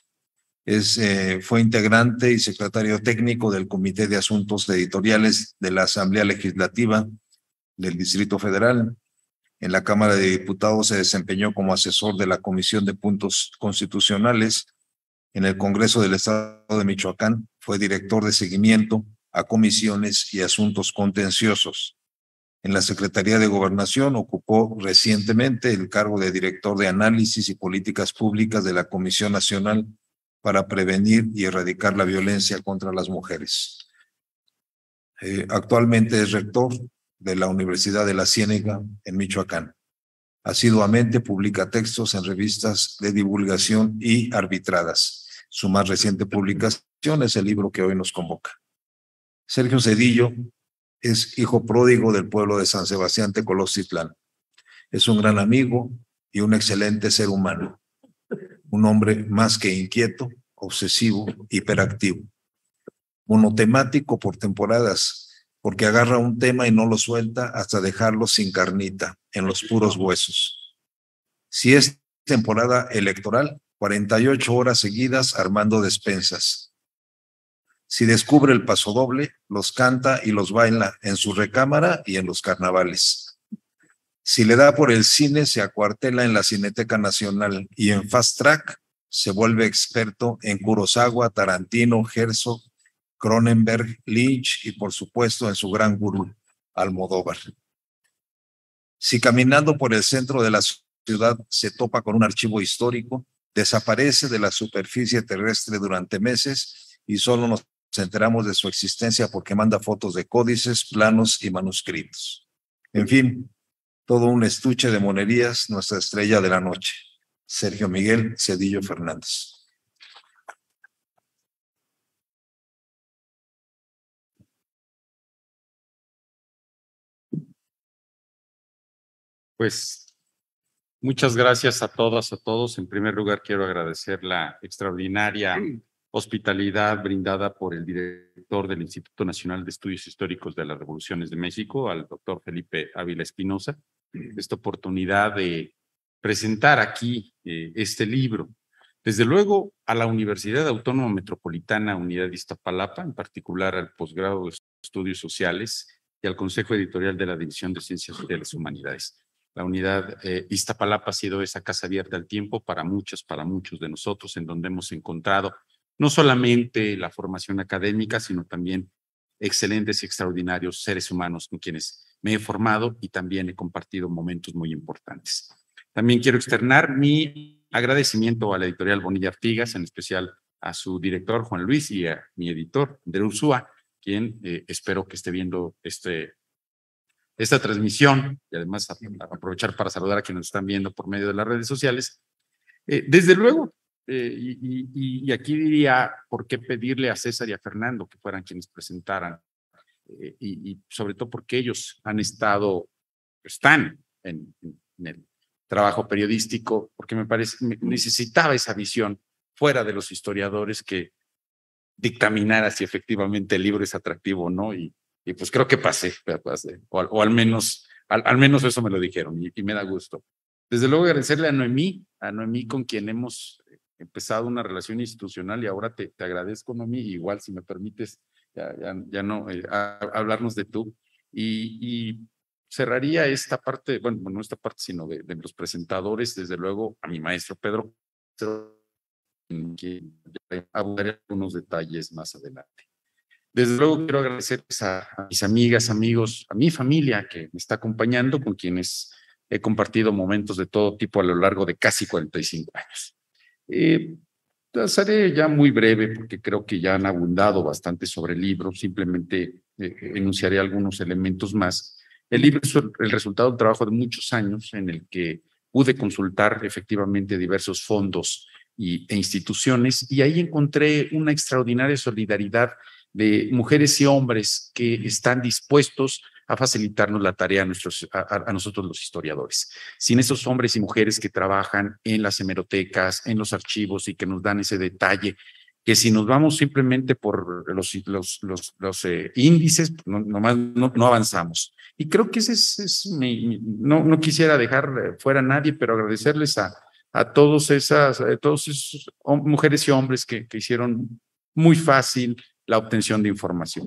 Fue integrante y secretario técnico del Comité de Asuntos Editoriales de la Asamblea Legislativa del Distrito Federal. En la Cámara de Diputados se desempeñó como asesor de la Comisión de Puntos Constitucionales. En el Congreso del Estado de Michoacán fue director de seguimiento a comisiones y asuntos contenciosos. En la Secretaría de Gobernación ocupó recientemente el cargo de director de Análisis y Políticas Públicas de la Comisión Nacional para Prevenir y Erradicar la Violencia contra las Mujeres. Actualmente es rector de la Universidad de la Ciénega en Michoacán. Asiduamente publica textos en revistas de divulgación y arbitradas. Su más reciente publicación es el libro que hoy nos convoca. Sergio Zedillo es hijo pródigo del pueblo de San Sebastián Tecolotitlán. Es un gran amigo y un excelente ser humano. Un hombre más que inquieto, obsesivo, hiperactivo. Monotemático por temporadas, porque agarra un tema y no lo suelta hasta dejarlo sin carnita, en los puros huesos. Si es temporada electoral, 48 horas seguidas armando despensas. Si descubre el pasodoble, los canta y los baila en su recámara y en los carnavales. Si le da por el cine, se acuartela en la Cineteca Nacional y en Fast Track se vuelve experto en Kurosawa, Tarantino, Herzog, Cronenberg, Lynch y por supuesto en su gran gurú, Almodóvar. Si caminando por el centro de la ciudad se topa con un archivo histórico, desaparece de la superficie terrestre durante meses y solo nos enteramos de su existencia porque manda fotos de códices, planos y manuscritos. En fin, todo un estuche de monerías, nuestra estrella de la noche, Sergio Miguel Zedillo Fernández. Pues muchas gracias a todas, a todos. En primer lugar, quiero agradecer la extraordinaria hospitalidad brindada por el director del Instituto Nacional de Estudios Históricos de las Revoluciones de México, al doctor Felipe Ávila Espinosa, esta oportunidad de presentar aquí este libro. Desde luego, a la Universidad Autónoma Metropolitana Unidad de Iztapalapa, en particular al posgrado de Estudios Sociales, y al Consejo Editorial de la División de Ciencias Sociales y Humanidades. La unidad Iztapalapa ha sido esa casa abierta al tiempo para muchos de nosotros, en donde hemos encontrado no solamente la formación académica, sino también excelentes y extraordinarios seres humanos con quienes me he formado y también he compartido momentos muy importantes. También quiero externar mi agradecimiento a la editorial Bonilla Artigas, en especial a su director Juan Luis y a mi editor Andrés Ursúa, quien espero que esté viendo esta transmisión, y además aprovechar para saludar a quienes nos están viendo por medio de las redes sociales. Desde luego, y aquí diría, ¿por qué pedirle a César y a Fernando que fueran quienes presentaran? Y sobre todo porque ellos están en el trabajo periodístico, porque me parece, necesitaba esa visión fuera de los historiadores que dictaminara si efectivamente el libro es atractivo o no, y pues creo que pasé o al menos eso me lo dijeron, y me da gusto. Desde luego agradecerle a Noemí con quien hemos empezado una relación institucional, y ahora te agradezco, Noemí, igual si me permites ya no hablarnos de tú, y cerraría esta parte, bueno, no esta parte, sino de los presentadores, desde luego a mi maestro Pedro, que abordaré algunos detalles más adelante. Desde luego quiero agradecerles a mis amigas, amigos, a mi familia que me está acompañando, con quienes he compartido momentos de todo tipo a lo largo de casi 45 años. Seré ya muy breve porque creo que ya han abundado bastante sobre el libro, simplemente enunciaré algunos elementos más. El libro es el resultado del trabajo de muchos años en el que pude consultar efectivamente diversos fondos e instituciones, y ahí encontré una extraordinaria solidaridad de mujeres y hombres que están dispuestos a facilitarnos la tarea a nosotros los historiadores. Sin esos hombres y mujeres que trabajan en las hemerotecas, en los archivos, y que nos dan ese detalle, que si nos vamos simplemente por los índices, no avanzamos. Y creo que ese es no quisiera dejar fuera a nadie, pero agradecerles a todos esos mujeres y hombres que hicieron muy fácil la obtención de información.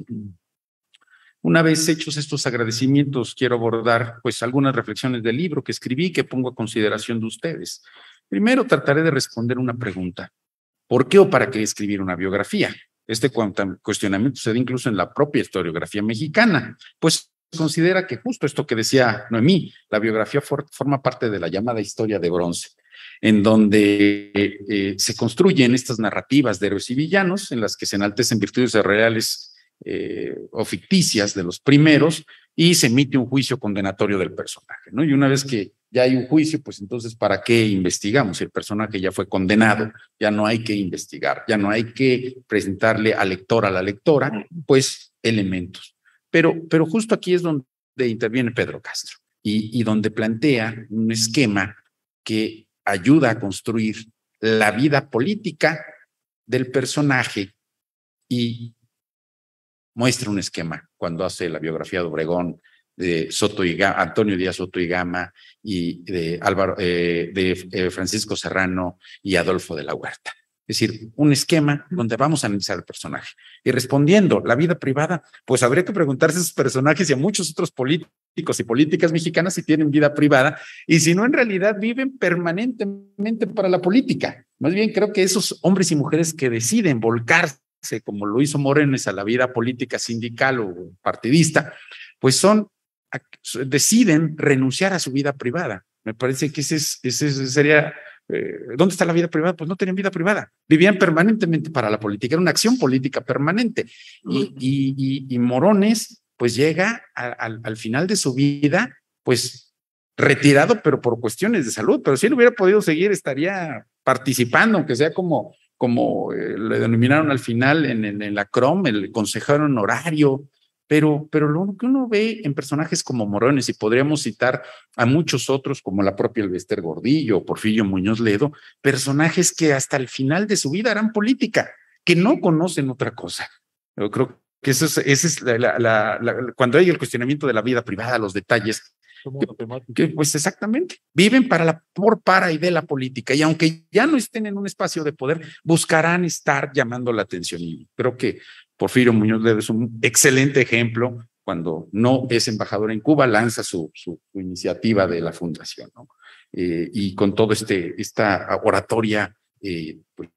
Una vez hechos estos agradecimientos, quiero abordar pues algunas reflexiones del libro que escribí, que pongo a consideración de ustedes. Primero trataré de responder una pregunta: ¿por qué o para qué escribir una biografía? Este cuestionamiento se da incluso en la propia historiografía mexicana, pues considera que justo esto que decía Noemí, la biografía forma parte de la llamada historia de bronce, en donde se construyen estas narrativas de héroes y villanos, en las que se enaltecen virtudes reales o ficticias de los primeros, y se emite un juicio condenatorio del personaje, ¿no? Y una vez que ya hay un juicio, pues entonces, ¿para qué investigamos? El personaje ya fue condenado, ya no hay que investigar, ya no hay que presentarle al lector, a la lectora, pues elementos. Pero justo aquí es donde interviene Pedro Castro, y donde plantea un esquema que ayuda a construir la vida política del personaje, y muestra un esquema cuando hace la biografía de Obregón, de Antonio Díaz Soto y Gama, y de Francisco Serrano y Adolfo de la Huerta. Es decir, un esquema donde vamos a analizar el personaje. Y respondiendo, la vida privada, pues habría que preguntarse a esos personajes y a muchos otros políticos y políticas mexicanas si tienen vida privada, y si no, en realidad viven permanentemente para la política. Más bien creo que esos hombres y mujeres que deciden volcarse, como lo hizo Morenes, a la vida política sindical o partidista, pues deciden renunciar a su vida privada. Me parece que ese sería, ¿dónde está la vida privada? Pues no tenían vida privada, vivían permanentemente para la política, era una acción política permanente. Y Morones pues llega al final de su vida, pues retirado, pero por cuestiones de salud, pero si él hubiera podido seguir, estaría participando, aunque sea como le denominaron al final en la CROM, el consejero honorario, pero lo que uno ve en personajes como Morones, y podríamos citar a muchos otros como la propia Elvester Gordillo o Porfirio Muñoz Ledo, personajes que hasta el final de su vida harán política, que no conocen otra cosa. Yo creo que ese es cuando hay el cuestionamiento de la vida privada, los detalles, pues exactamente, viven para y de la política, y aunque ya no estén en un espacio de poder, buscarán estar llamando la atención. Y creo que Porfirio Muñoz Ledo es un excelente ejemplo cuando no es embajador en Cuba, lanza su iniciativa de la fundación, ¿no? Y con todo esta oratoria pues,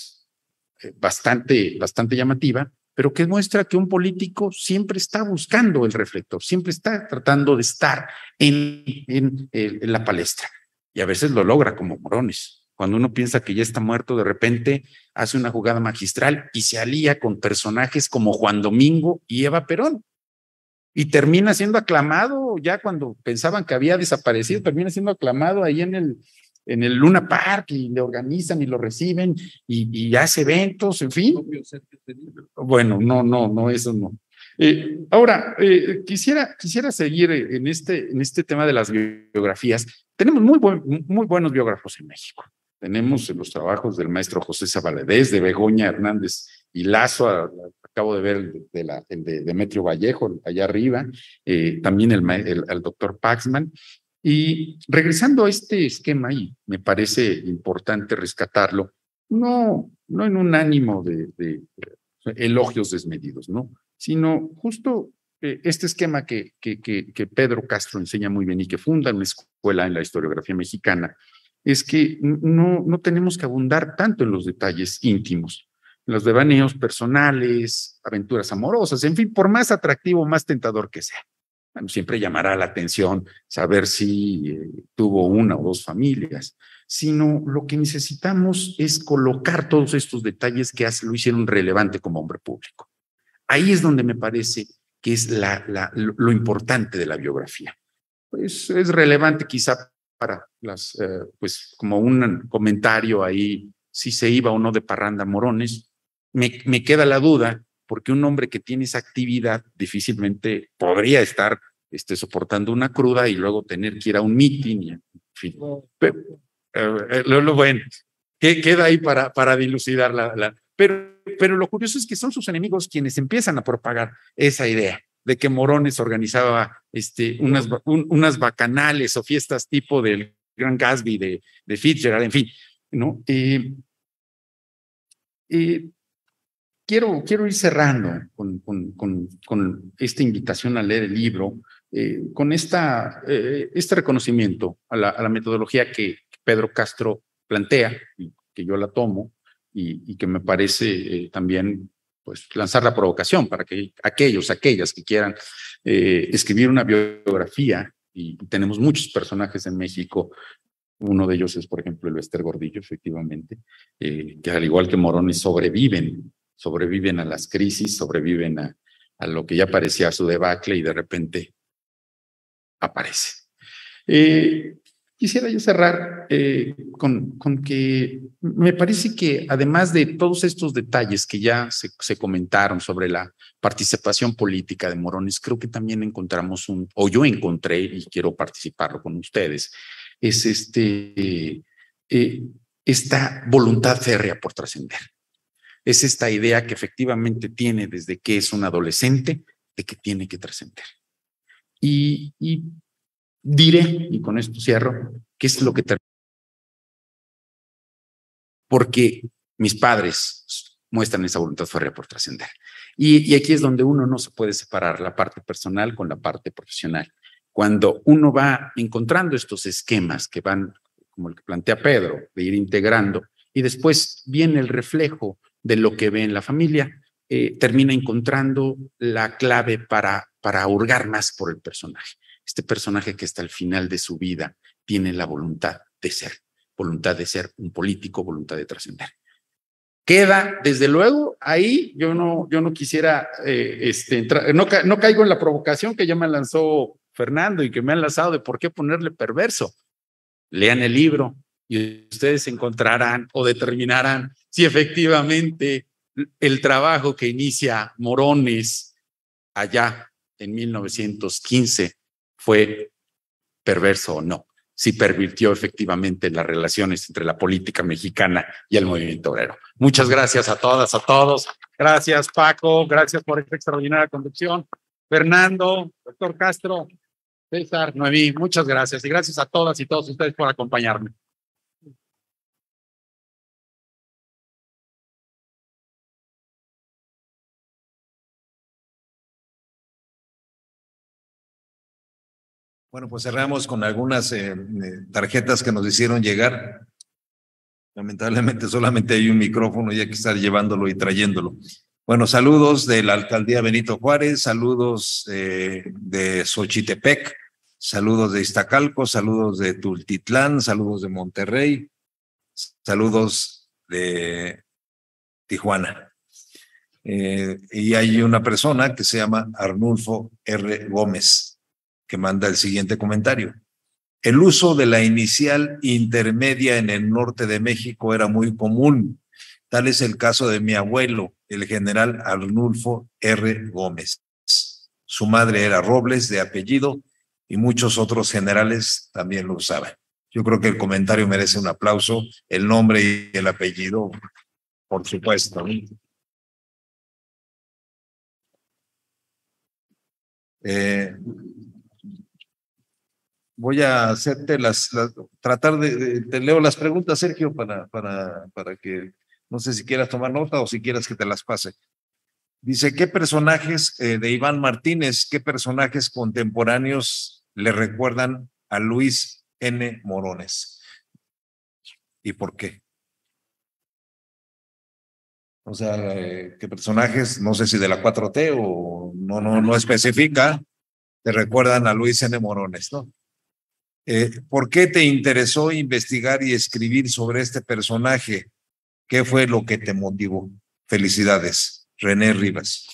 bastante llamativa, pero que muestra que un político siempre está buscando el reflector, siempre está tratando de estar en la palestra. Y a veces lo logra, como Morones. Cuando uno piensa que ya está muerto, de repente hace una jugada magistral y se alía con personajes como Juan Domingo y Eva Perón. Y termina siendo aclamado, ya cuando pensaban que había desaparecido, termina siendo aclamado ahí en el Luna Park, y le organizan y lo reciben y hace eventos, en fin. Bueno, no, eso no. Ahora, quisiera seguir en este tema de las biografías. Tenemos muy buenos biógrafos en México. Tenemos los trabajos del maestro José Zabaledés, de Begoña Hernández y Lazo, acabo de ver el de Demetrio Vallejo, allá arriba, también el doctor Paxman. Y regresando a este esquema, y me parece importante rescatarlo, no en un ánimo de elogios desmedidos, ¿no? Sino justo este esquema que Pedro Castro enseña muy bien y que funda una escuela en la historiografía mexicana, es que no tenemos que abundar tanto en los detalles íntimos, en los devaneos personales, aventuras amorosas, en fin, por más atractivo, más tentador que sea. Bueno, siempre llamará la atención saber si tuvo una o dos familias, sino lo que necesitamos es colocar todos estos detalles que lo hicieron relevante como hombre público. Ahí es donde me parece que es lo importante de la biografía. Pues es relevante quizá para pues como un comentario ahí, si se iba o no de parranda Morones. Me queda la duda, porque un hombre que tiene esa actividad difícilmente podría estar soportando una cruda y luego tener que ir a un meeting, en fin. Bueno, queda ahí para dilucidar pero lo curioso es que son sus enemigos quienes empiezan a propagar esa idea de que Morones organizaba unas bacanales o fiestas tipo del Gran Gatsby de Fitzgerald, en fin, ¿no? Quiero ir cerrando con esta invitación a leer el libro, con este reconocimiento a la metodología que Pedro Castro plantea, y que yo la tomo, y que me parece también pues, lanzar la provocación para que aquellas que quieran escribir una biografía, y tenemos muchos personajes en México. Uno de ellos es, por ejemplo, el Bester Gordillo, efectivamente, que al igual que Morones sobreviven a las crisis, sobreviven a lo que ya parecía su debacle y de repente aparece. Quisiera yo cerrar con que me parece que además de todos estos detalles que ya se comentaron sobre la participación política de Morones, creo que también encontramos o yo encontré, y quiero participarlo con ustedes, es esta voluntad férrea por trascender. Es esta idea que efectivamente tiene desde que es un adolescente de que tiene que trascender. Y diré, y con esto cierro, qué es lo que porque mis padres muestran esa voluntad férrea por trascender. Y aquí es donde uno no se puede separar la parte personal con la parte profesional. Cuando uno va encontrando estos esquemas que van, como el que plantea Pedro, de ir integrando, y después viene el reflejo de lo que ve en la familia, termina encontrando la clave para hurgar más por el personaje. Este personaje que hasta el final de su vida tiene la voluntad de ser un político, voluntad de trascender. Queda, desde luego, ahí yo no quisiera entrar, no caigo en la provocación que ya me lanzó Fernando y que me han lanzado de por qué ponerle perverso. Lean el libro y ustedes encontrarán o determinarán si efectivamente el trabajo que inicia Morones allá en 1915 fue perverso o no, si pervirtió efectivamente las relaciones entre la política mexicana y el movimiento obrero. Muchas gracias a todas, a todos. Gracias, Paco. Gracias por esta extraordinaria conducción. Fernando, doctor Castro, César, Noemí, muchas gracias. Y gracias a todas y todos ustedes por acompañarme. Bueno, pues cerramos con algunas tarjetas que nos hicieron llegar. Lamentablemente solamente hay un micrófono y hay que estar llevándolo y trayéndolo. Bueno, saludos de la alcaldía Benito Juárez, saludos de Xochitepec, saludos de Iztacalco, saludos de Tultitlán, saludos de Monterrey, saludos de Tijuana. Y hay una persona que se llama Arnulfo R. Gómez, que manda el siguiente comentario. El uso de la inicial intermedia en el norte de México era muy común. Tal es el caso de mi abuelo, el general Arnulfo R. Gómez. Su madre era Robles, de apellido, y muchos otros generales también lo usaban. Yo creo que el comentario merece un aplauso, el nombre y el apellido, por supuesto. Voy a hacerte tratar te leo las preguntas, Sergio, para que, no sé si quieras tomar nota o si quieras que te las pase. Dice, ¿qué personajes de Iván Martínez, qué personajes contemporáneos le recuerdan a Luis N. Morones? ¿Y por qué? O sea, ¿qué personajes, no sé si de la 4T o no especifica, te recuerdan a Luis N. Morones, ¿no? ¿Por qué te interesó investigar y escribir sobre este personaje? ¿Qué fue lo que te motivó? Felicidades, René Rivas.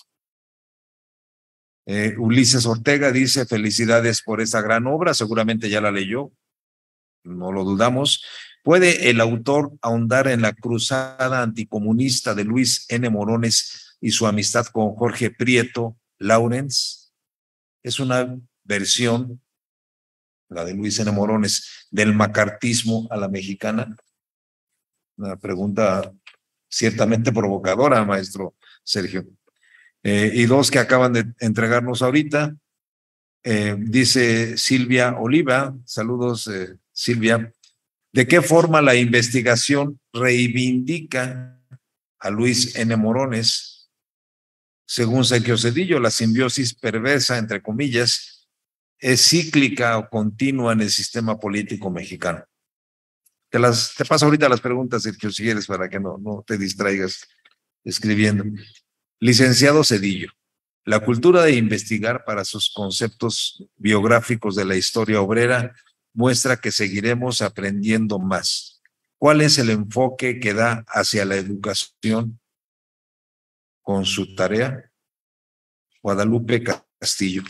Ulises Ortega dice, felicidades por esta gran obra, seguramente ya la leyó, no lo dudamos. ¿Puede el autor ahondar en la cruzada anticomunista de Luis N. Morones y su amistad con Jorge Prieto Lawrence? Es una versión, la de Luis N. Morones, del macartismo a la mexicana. Una pregunta ciertamente provocadora, maestro Sergio. Y dos que acaban de entregarnos ahorita. Dice Silvia Oliva, saludos Silvia. ¿De qué forma la investigación reivindica a Luis N. Morones? Según Sergio Cedillo, la simbiosis perversa, entre comillas, es cíclica o continua en el sistema político mexicano. Te paso ahorita las preguntas, Sergio, si quieres, para que no te distraigas escribiendo. Licenciado Cedillo, la cultura de investigar para sus conceptos biográficos de la historia obrera muestra que seguiremos aprendiendo más. ¿Cuál es el enfoque que da hacia la educación con su tarea? Guadalupe Castillo.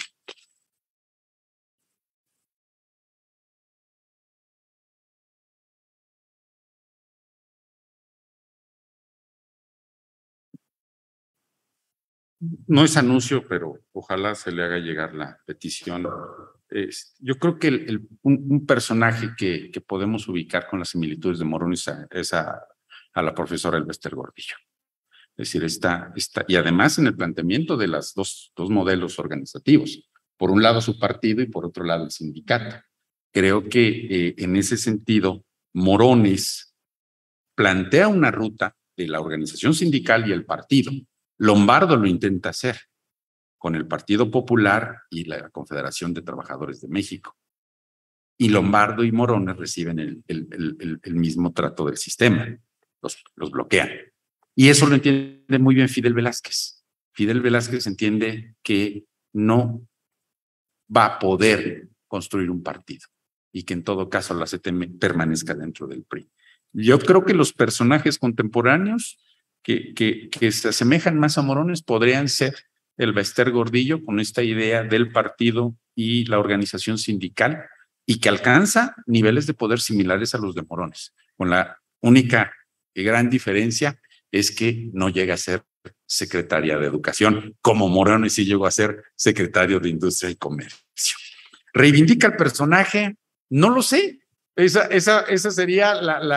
No es anuncio, pero ojalá se le haga llegar la petición. Yo creo que un personaje que podemos ubicar con las similitudes de Morones es a la profesora Elbester Gordillo. Es decir, y además en el planteamiento de las dos modelos organizativos. Por un lado su partido y por otro lado el sindicato. Creo que en ese sentido, Morones plantea una ruta de la organización sindical y el partido. Lombardo lo intenta hacer con el Partido Popular y la Confederación de Trabajadores de México. Y Lombardo y Morones reciben el mismo trato del sistema, los bloquean. Y eso lo entiende muy bien Fidel Velázquez. Fidel Velázquez entiende que no va a poder construir un partido y que en todo caso la CTM permanezca dentro del PRI. Yo creo que los personajes contemporáneos que se asemejan más a Morones podrían ser Elbester Gordillo con esta idea del partido y la organización sindical y que alcanza niveles de poder similares a los de Morones, con la única y gran diferencia es que no llega a ser secretaria de Educación, como Morones sí llegó a ser secretario de Industria y Comercio. ¿Reivindica el personaje? No lo sé. Esa sería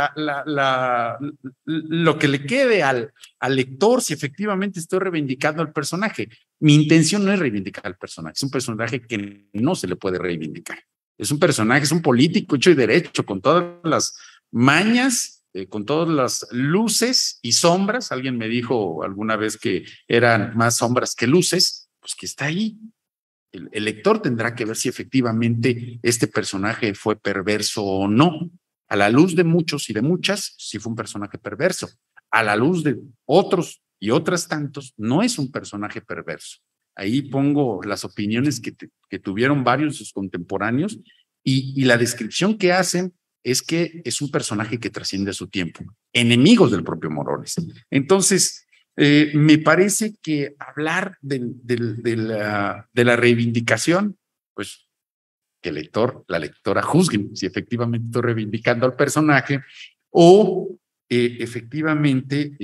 lo que le quede al lector si efectivamente estoy reivindicando al personaje. Mi intención no es reivindicar al personaje, es un personaje que no se le puede reivindicar. Es un personaje, es un político hecho y derecho, con todas las mañas, con todas las luces y sombras. Alguien me dijo alguna vez que eran más sombras que luces, pues que está ahí. el lector tendrá que ver si efectivamente este personaje fue perverso o no. A la luz de muchos y de muchas, sí fue un personaje perverso. A la luz de otros y otras tantos, no es un personaje perverso. Ahí pongo las opiniones que tuvieron varios de sus contemporáneos y la descripción que hacen es que es un personaje que trasciende su tiempo, enemigos del propio Morones. Entonces, me parece que hablar de la reivindicación, pues que el lector, la lectora juzguen si efectivamente estoy reivindicando al personaje o efectivamente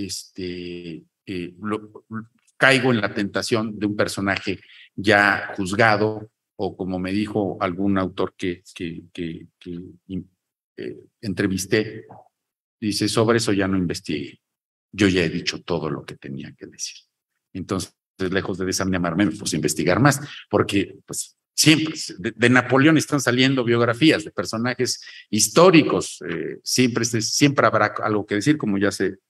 caigo en la tentación de un personaje ya juzgado o como me dijo algún autor que entrevisté, dice, sobre eso ya no investigué. Yo ya he dicho todo lo que tenía que decir. Entonces, lejos de desamarme, pues investigar más, porque pues siempre, de Napoleón están saliendo biografías de personajes históricos, siempre habrá algo que decir, como ya se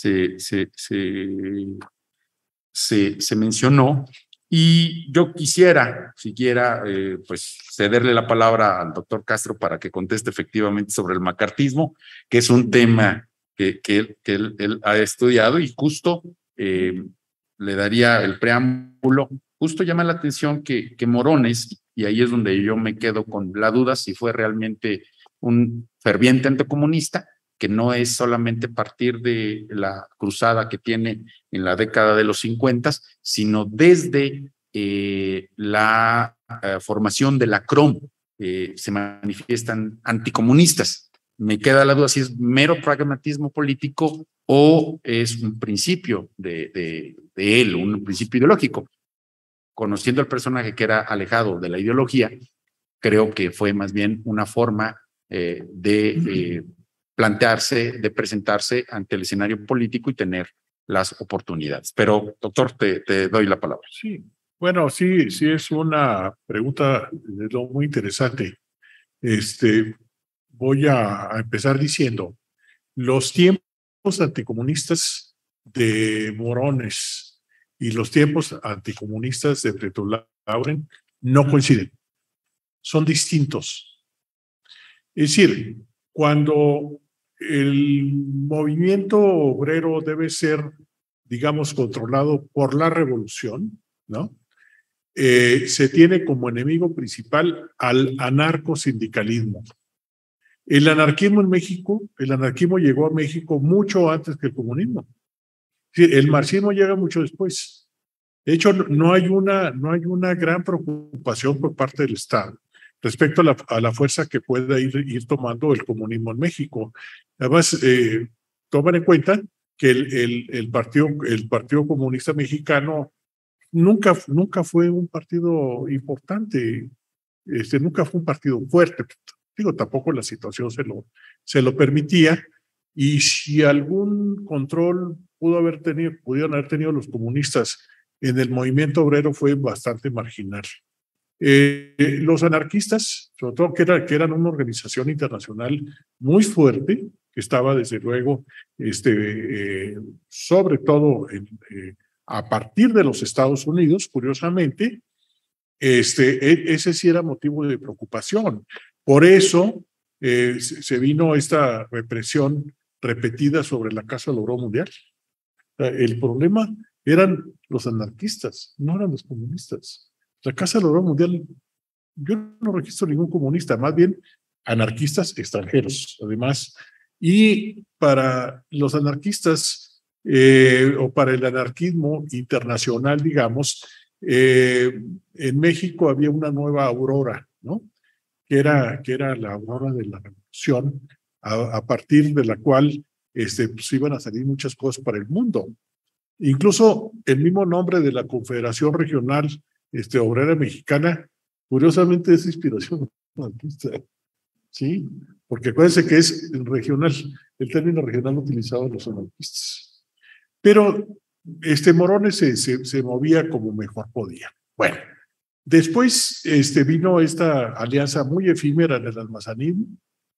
mencionó. Y yo quisiera, pues cederle la palabra al doctor Castro para que conteste efectivamente sobre el macartismo, que es un tema que él ha estudiado y justo le daría el preámbulo. Justo llama la atención que Morones, y ahí es donde yo me quedo con la duda si fue realmente un ferviente anticomunista, que no es solamente partir de la cruzada que tiene en la década de los 50, sino desde la formación de la CROM, se manifiestan anticomunistas. Me queda la duda si es mero pragmatismo político o es un principio de él, un principio ideológico. Conociendo al personaje que era alejado de la ideología, creo que fue más bien una forma de plantearse, de presentarse ante el escenario político y tener las oportunidades. Pero, doctor, te doy la palabra. Sí, bueno, sí es una pregunta muy interesante. Voy a empezar diciendo, los tiempos anticomunistas de Morones y los tiempos anticomunistas de Prieto Lauren no coinciden, son distintos. Es decir, cuando el movimiento obrero debe ser, digamos, controlado por la revolución, ¿no? Se tiene como enemigo principal al anarcosindicalismo. El anarquismo en México, el anarquismo llegó a México mucho antes que el comunismo. El marxismo llega mucho después. De hecho, no hay una gran preocupación por parte del Estado respecto a la fuerza que pueda ir tomando el comunismo en México. Además, tomen en cuenta que el Partido Comunista Mexicano nunca fue un partido importante, nunca fue un partido fuerte. Digo, tampoco la situación se lo permitía, y si algún control pudieron haber tenido los comunistas en el movimiento obrero, fue bastante marginal. Los anarquistas, sobre todo que eran una organización internacional muy fuerte, que estaba desde luego, sobre todo a partir de los Estados Unidos, curiosamente, ese sí era motivo de preocupación. Por eso se vino esta represión repetida sobre la Casa del Oro Mundial. El problema eran los anarquistas, no eran los comunistas. La Casa del Oro Mundial, yo no registro ningún comunista, más bien anarquistas extranjeros, además. Y para los anarquistas o para el anarquismo internacional, digamos, en México había una nueva aurora, ¿no? Que era la aurora de la revolución, a partir de la cual pues iban a salir muchas cosas para el mundo. Incluso el mismo nombre de la Confederación Regional Obrera Mexicana, curiosamente es inspiración anarquista, ¿sí? Porque acuérdense que es regional, el término regional utilizado en los anarquistas. Pero Morones se movía como mejor podía. Bueno, después vino esta alianza muy efímera en el almazanismo,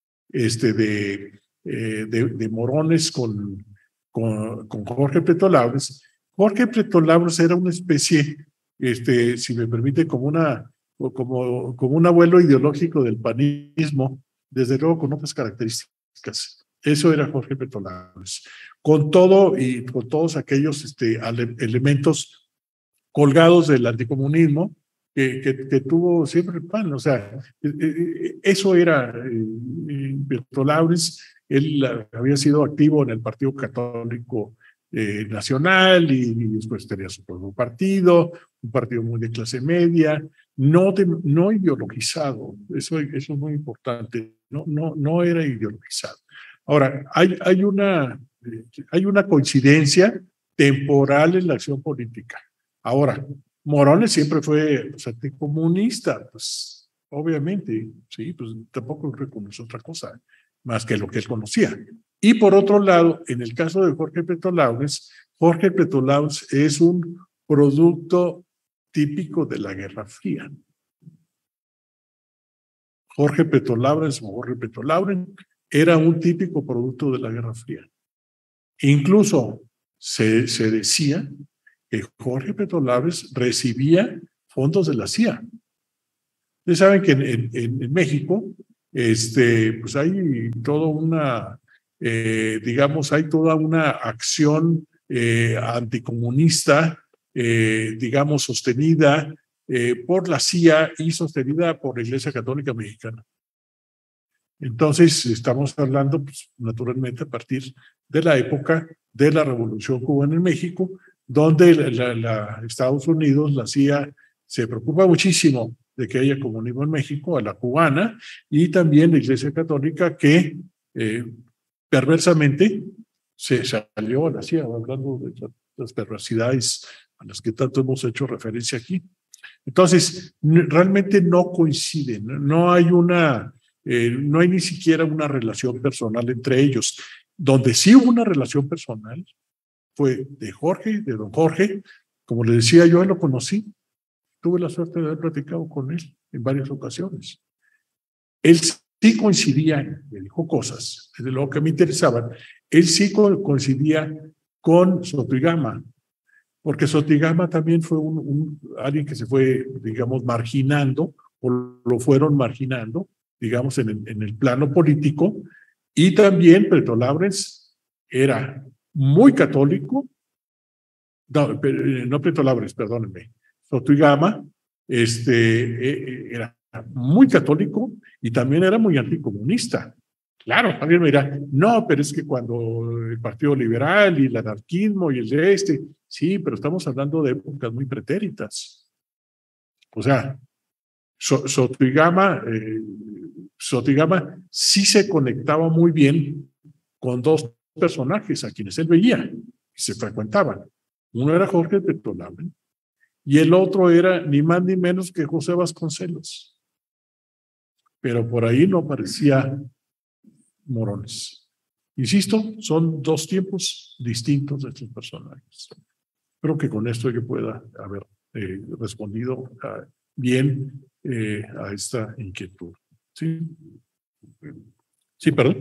de Morones con Jorge Prieto Labres. Jorge Prieto Labres era una especie, si me permite, como una como un abuelo ideológico del panismo, desde luego con otras características. Eso era Jorge Petrolabres, con todo y con todos aquellos elementos colgados del anticomunismo que tuvo siempre el PAN. O sea, eso era Petrolabres. Él había sido activo en el Partido Católico Nacional y después tenía su propio partido, un partido muy de clase media, no ideologizado. Eso es muy importante. No era ideologizado. Ahora, hay una coincidencia temporal en la acción política. Ahora, Morones siempre fue anticomunista, pues obviamente, sí, pues tampoco reconoce otra cosa más que lo que él conocía. Y por otro lado, en el caso de Jorge Petrolabres es un producto típico de la Guerra Fría. Jorge Petrolabres era un típico producto de la Guerra Fría. Incluso se decía que Jorge Petrolabres recibía fondos de la CIA. Ustedes saben que en México, pues hay toda una, hay toda una acción anticomunista, sostenida por la CIA y sostenida por la Iglesia Católica Mexicana. Entonces, estamos hablando, pues, naturalmente, a partir de la época de la Revolución Cubana en México, donde Estados Unidos, la CIA, se preocupa muchísimo de que haya comunismo en México, a la cubana, y también la Iglesia Católica, que perversamente se salió a la CIA, hablando de las perversidades a las que tanto hemos hecho referencia aquí. Entonces, realmente no coinciden, no hay ni siquiera una relación personal entre ellos. Donde sí hubo una relación personal fue de don Jorge. Como le decía, yo lo conocí, tuve la suerte de haber platicado con él en varias ocasiones. Él sí coincidía, me dijo cosas, desde luego que me interesaban, él sí coincidía con Sotoigama, porque Sotoigama también fue alguien que se fue, marginando, o lo fueron marginando, en el plano político, y también Petrolabres era muy católico, no Petrolabres, perdónenme, Sotoigama era muy católico y también era muy anticomunista. Claro, alguien me dirá, no, pero es que cuando el Partido Liberal y el anarquismo y sí, pero estamos hablando de épocas muy pretéritas. O sea, Sotoigama sí se conectaba muy bien con dos personajes a quienes él veía y se frecuentaban. Uno era Jorge Petrolabres y el otro era ni más ni menos que José Vasconcelos. Pero por ahí no aparecía Morones. Insisto, son dos tiempos distintos de estos personajes. Creo que con esto yo pueda haber respondido bien a esta inquietud. Sí, sí, perdón.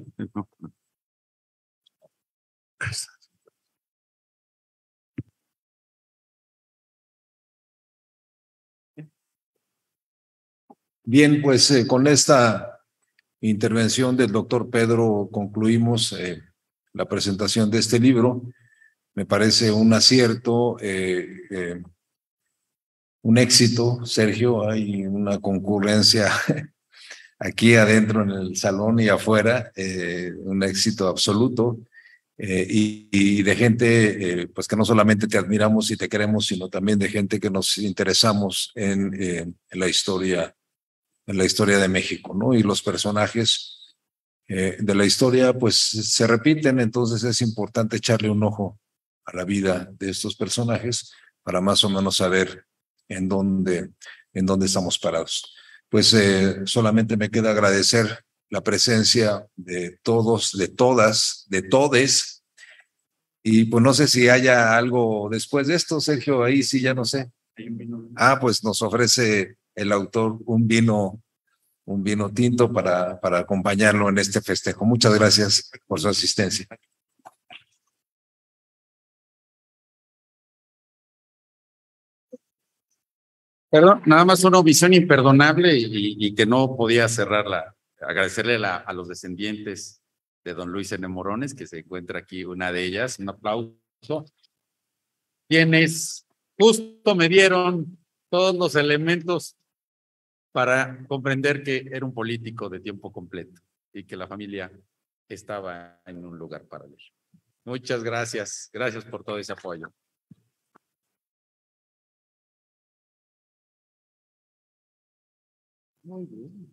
Bien, pues con esta intervención del doctor Pedro concluimos la presentación de este libro. Me parece un acierto, un éxito, Sergio. Hay una concurrencia aquí adentro en el salón y afuera, un éxito absoluto. Y de gente pues que no solamente te admiramos y te queremos, sino también de gente que nos interesamos en la historia de México, ¿no? Y los personajes de la historia pues se repiten, entonces es importante echarle un ojo a la vida de estos personajes para más o menos saber en dónde estamos parados. Pues solamente me queda agradecer la presencia de todos, de todas, de todes. Y pues no sé si haya algo después de esto, Sergio, ahí sí ya no sé. Pues nos ofrece el autor un vino tinto para acompañarlo en este festejo. Muchas gracias por su asistencia. Perdón, nada más una omisión imperdonable y que no podía cerrarla. Agradecerle a los descendientes de don Luis N. Morones, que se encuentra aquí una de ellas, un aplauso, quienes justo me dieron todos los elementos para comprender que era un político de tiempo completo y que la familia estaba en un lugar paralelo. Muchas gracias. Gracias por todo ese apoyo. Muy bien.